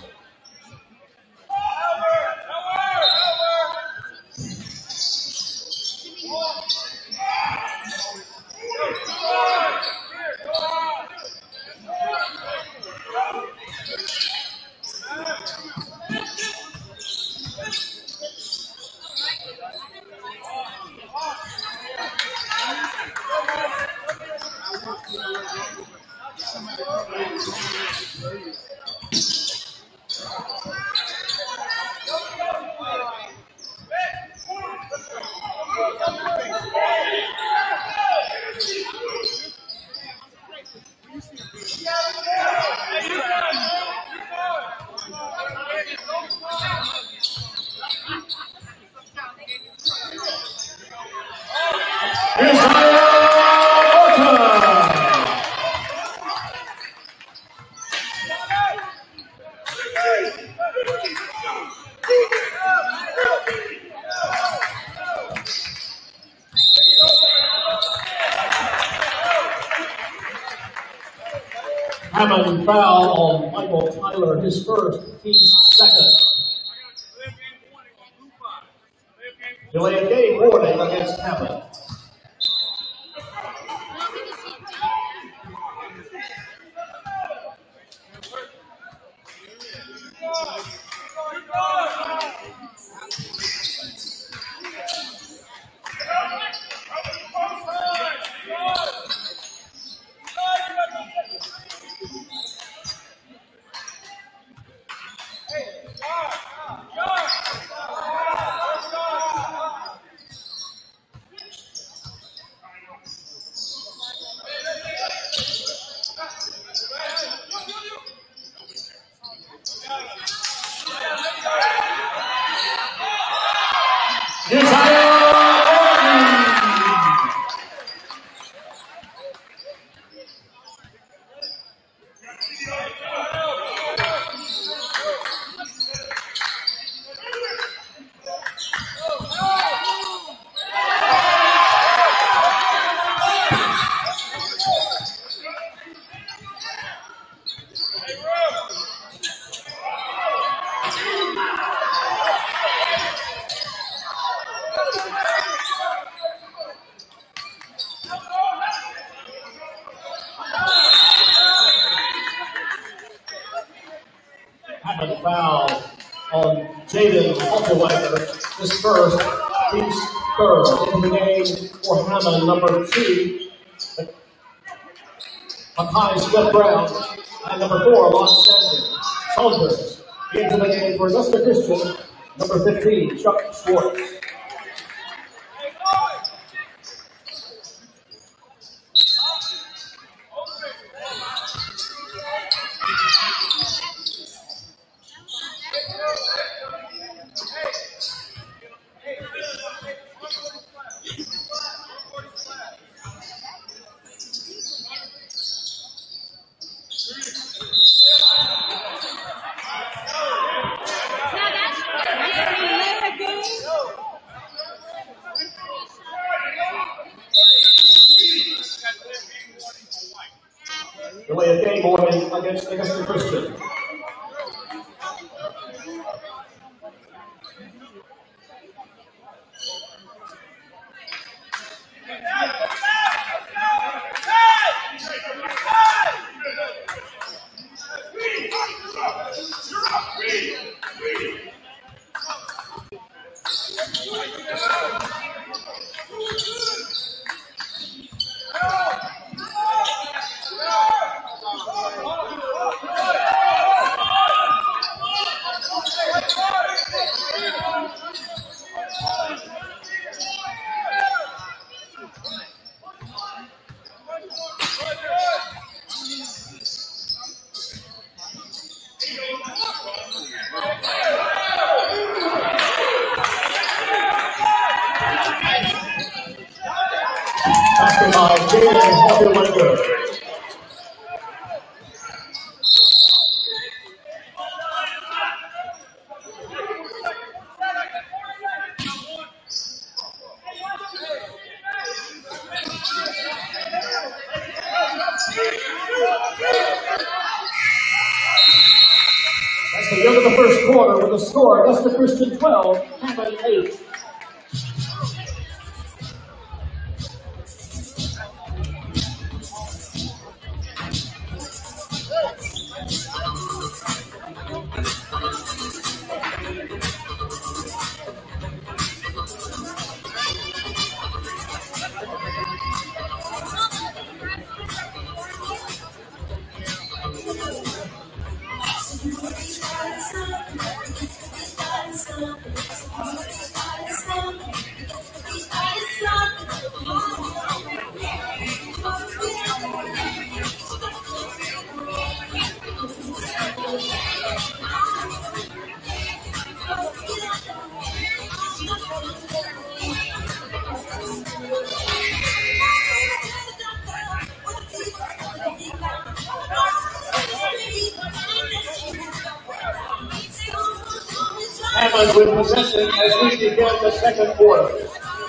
Hammond foul on Michael Tyler, his first, team's second. Delay of game warning against Hammond. Hammond foul on Jaden Alterweiler, his first, team's third. Into the game for Hammond, number 2, Makai Swift Brown, and number 4, Lon Saunders. Into the game for Augusta Christian, number 15, Chuck Schwartz. Delay of game warning against Augusta Christian. Basket by Jaden Alterweiler. That's the end of the first quarter with a score, Augusta Christian 12, Hammond 8. Hammond with possession as we begin the second quarter.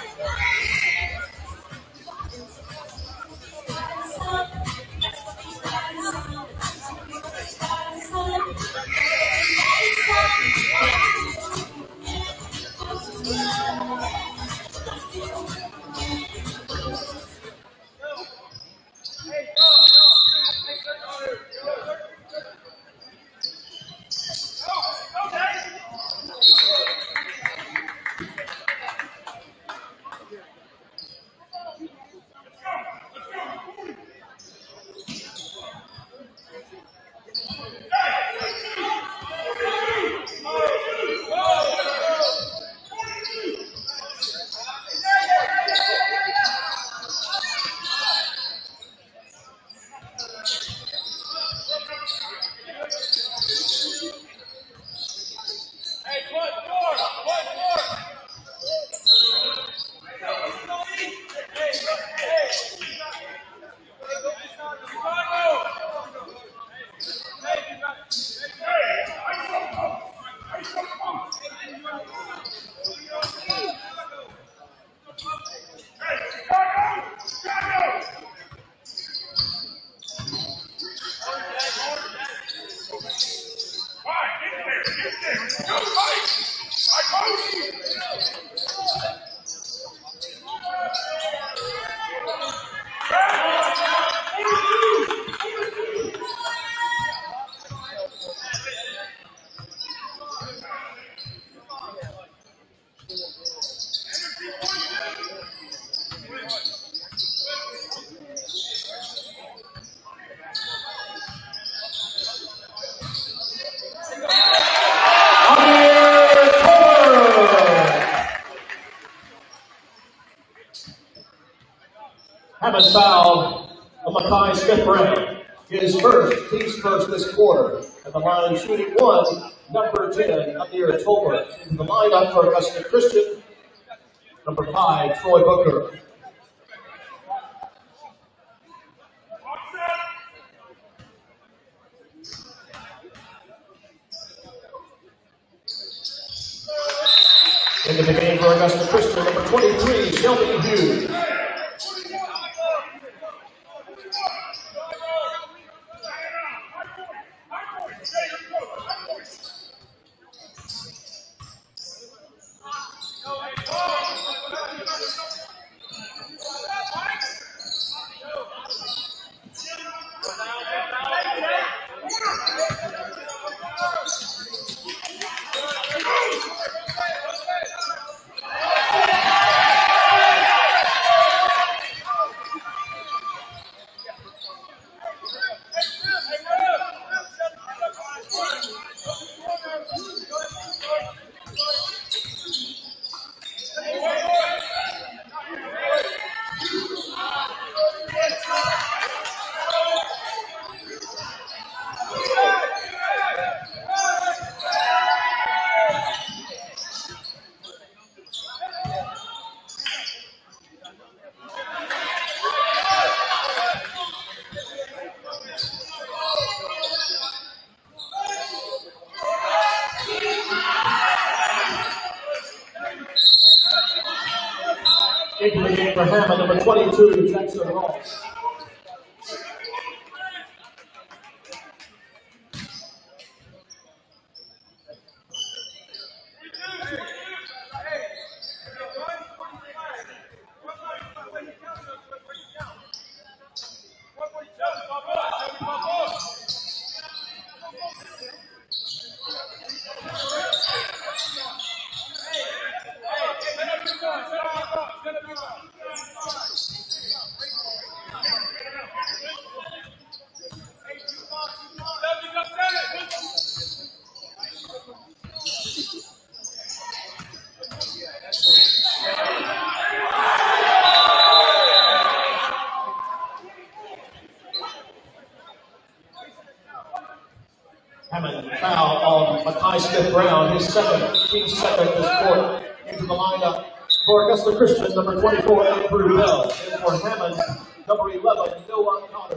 Hammond foul on Mackay Smith-Brown. His first, team's first this quarter. At the line shooting one, number 10, Amir Tolbert. Into the lineup for Augusta Christian, number 5, Troy Booker. Into the game for Augusta Christian, number 23, Shelby Hughes. Into the game for Hammond, number 22, Jackson Ross. Hammond foul on Mackay Smith-Brown, his second, team's second this quarter. Into the lineup for Augusta Christian, number 24, Andrew Bell. And for Hammond, number 11, Noah Connor.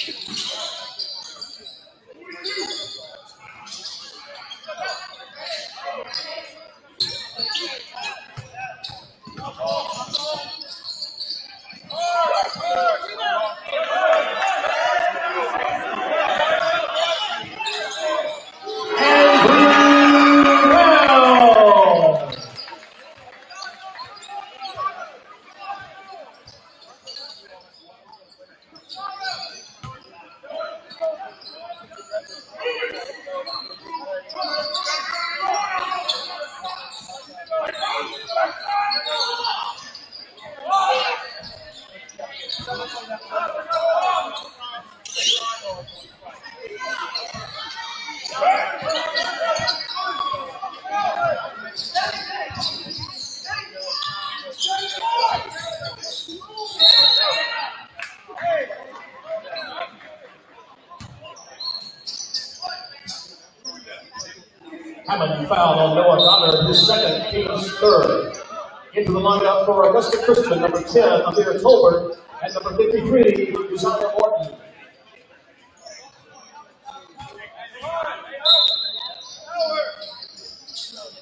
Hammond fouled on Noah Goddard, his second, team's third. Into the lineup for Augusta Christian, number 10, Amir Tolbert, and number 53, Uzziah Morton.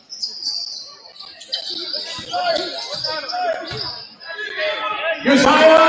Uzziah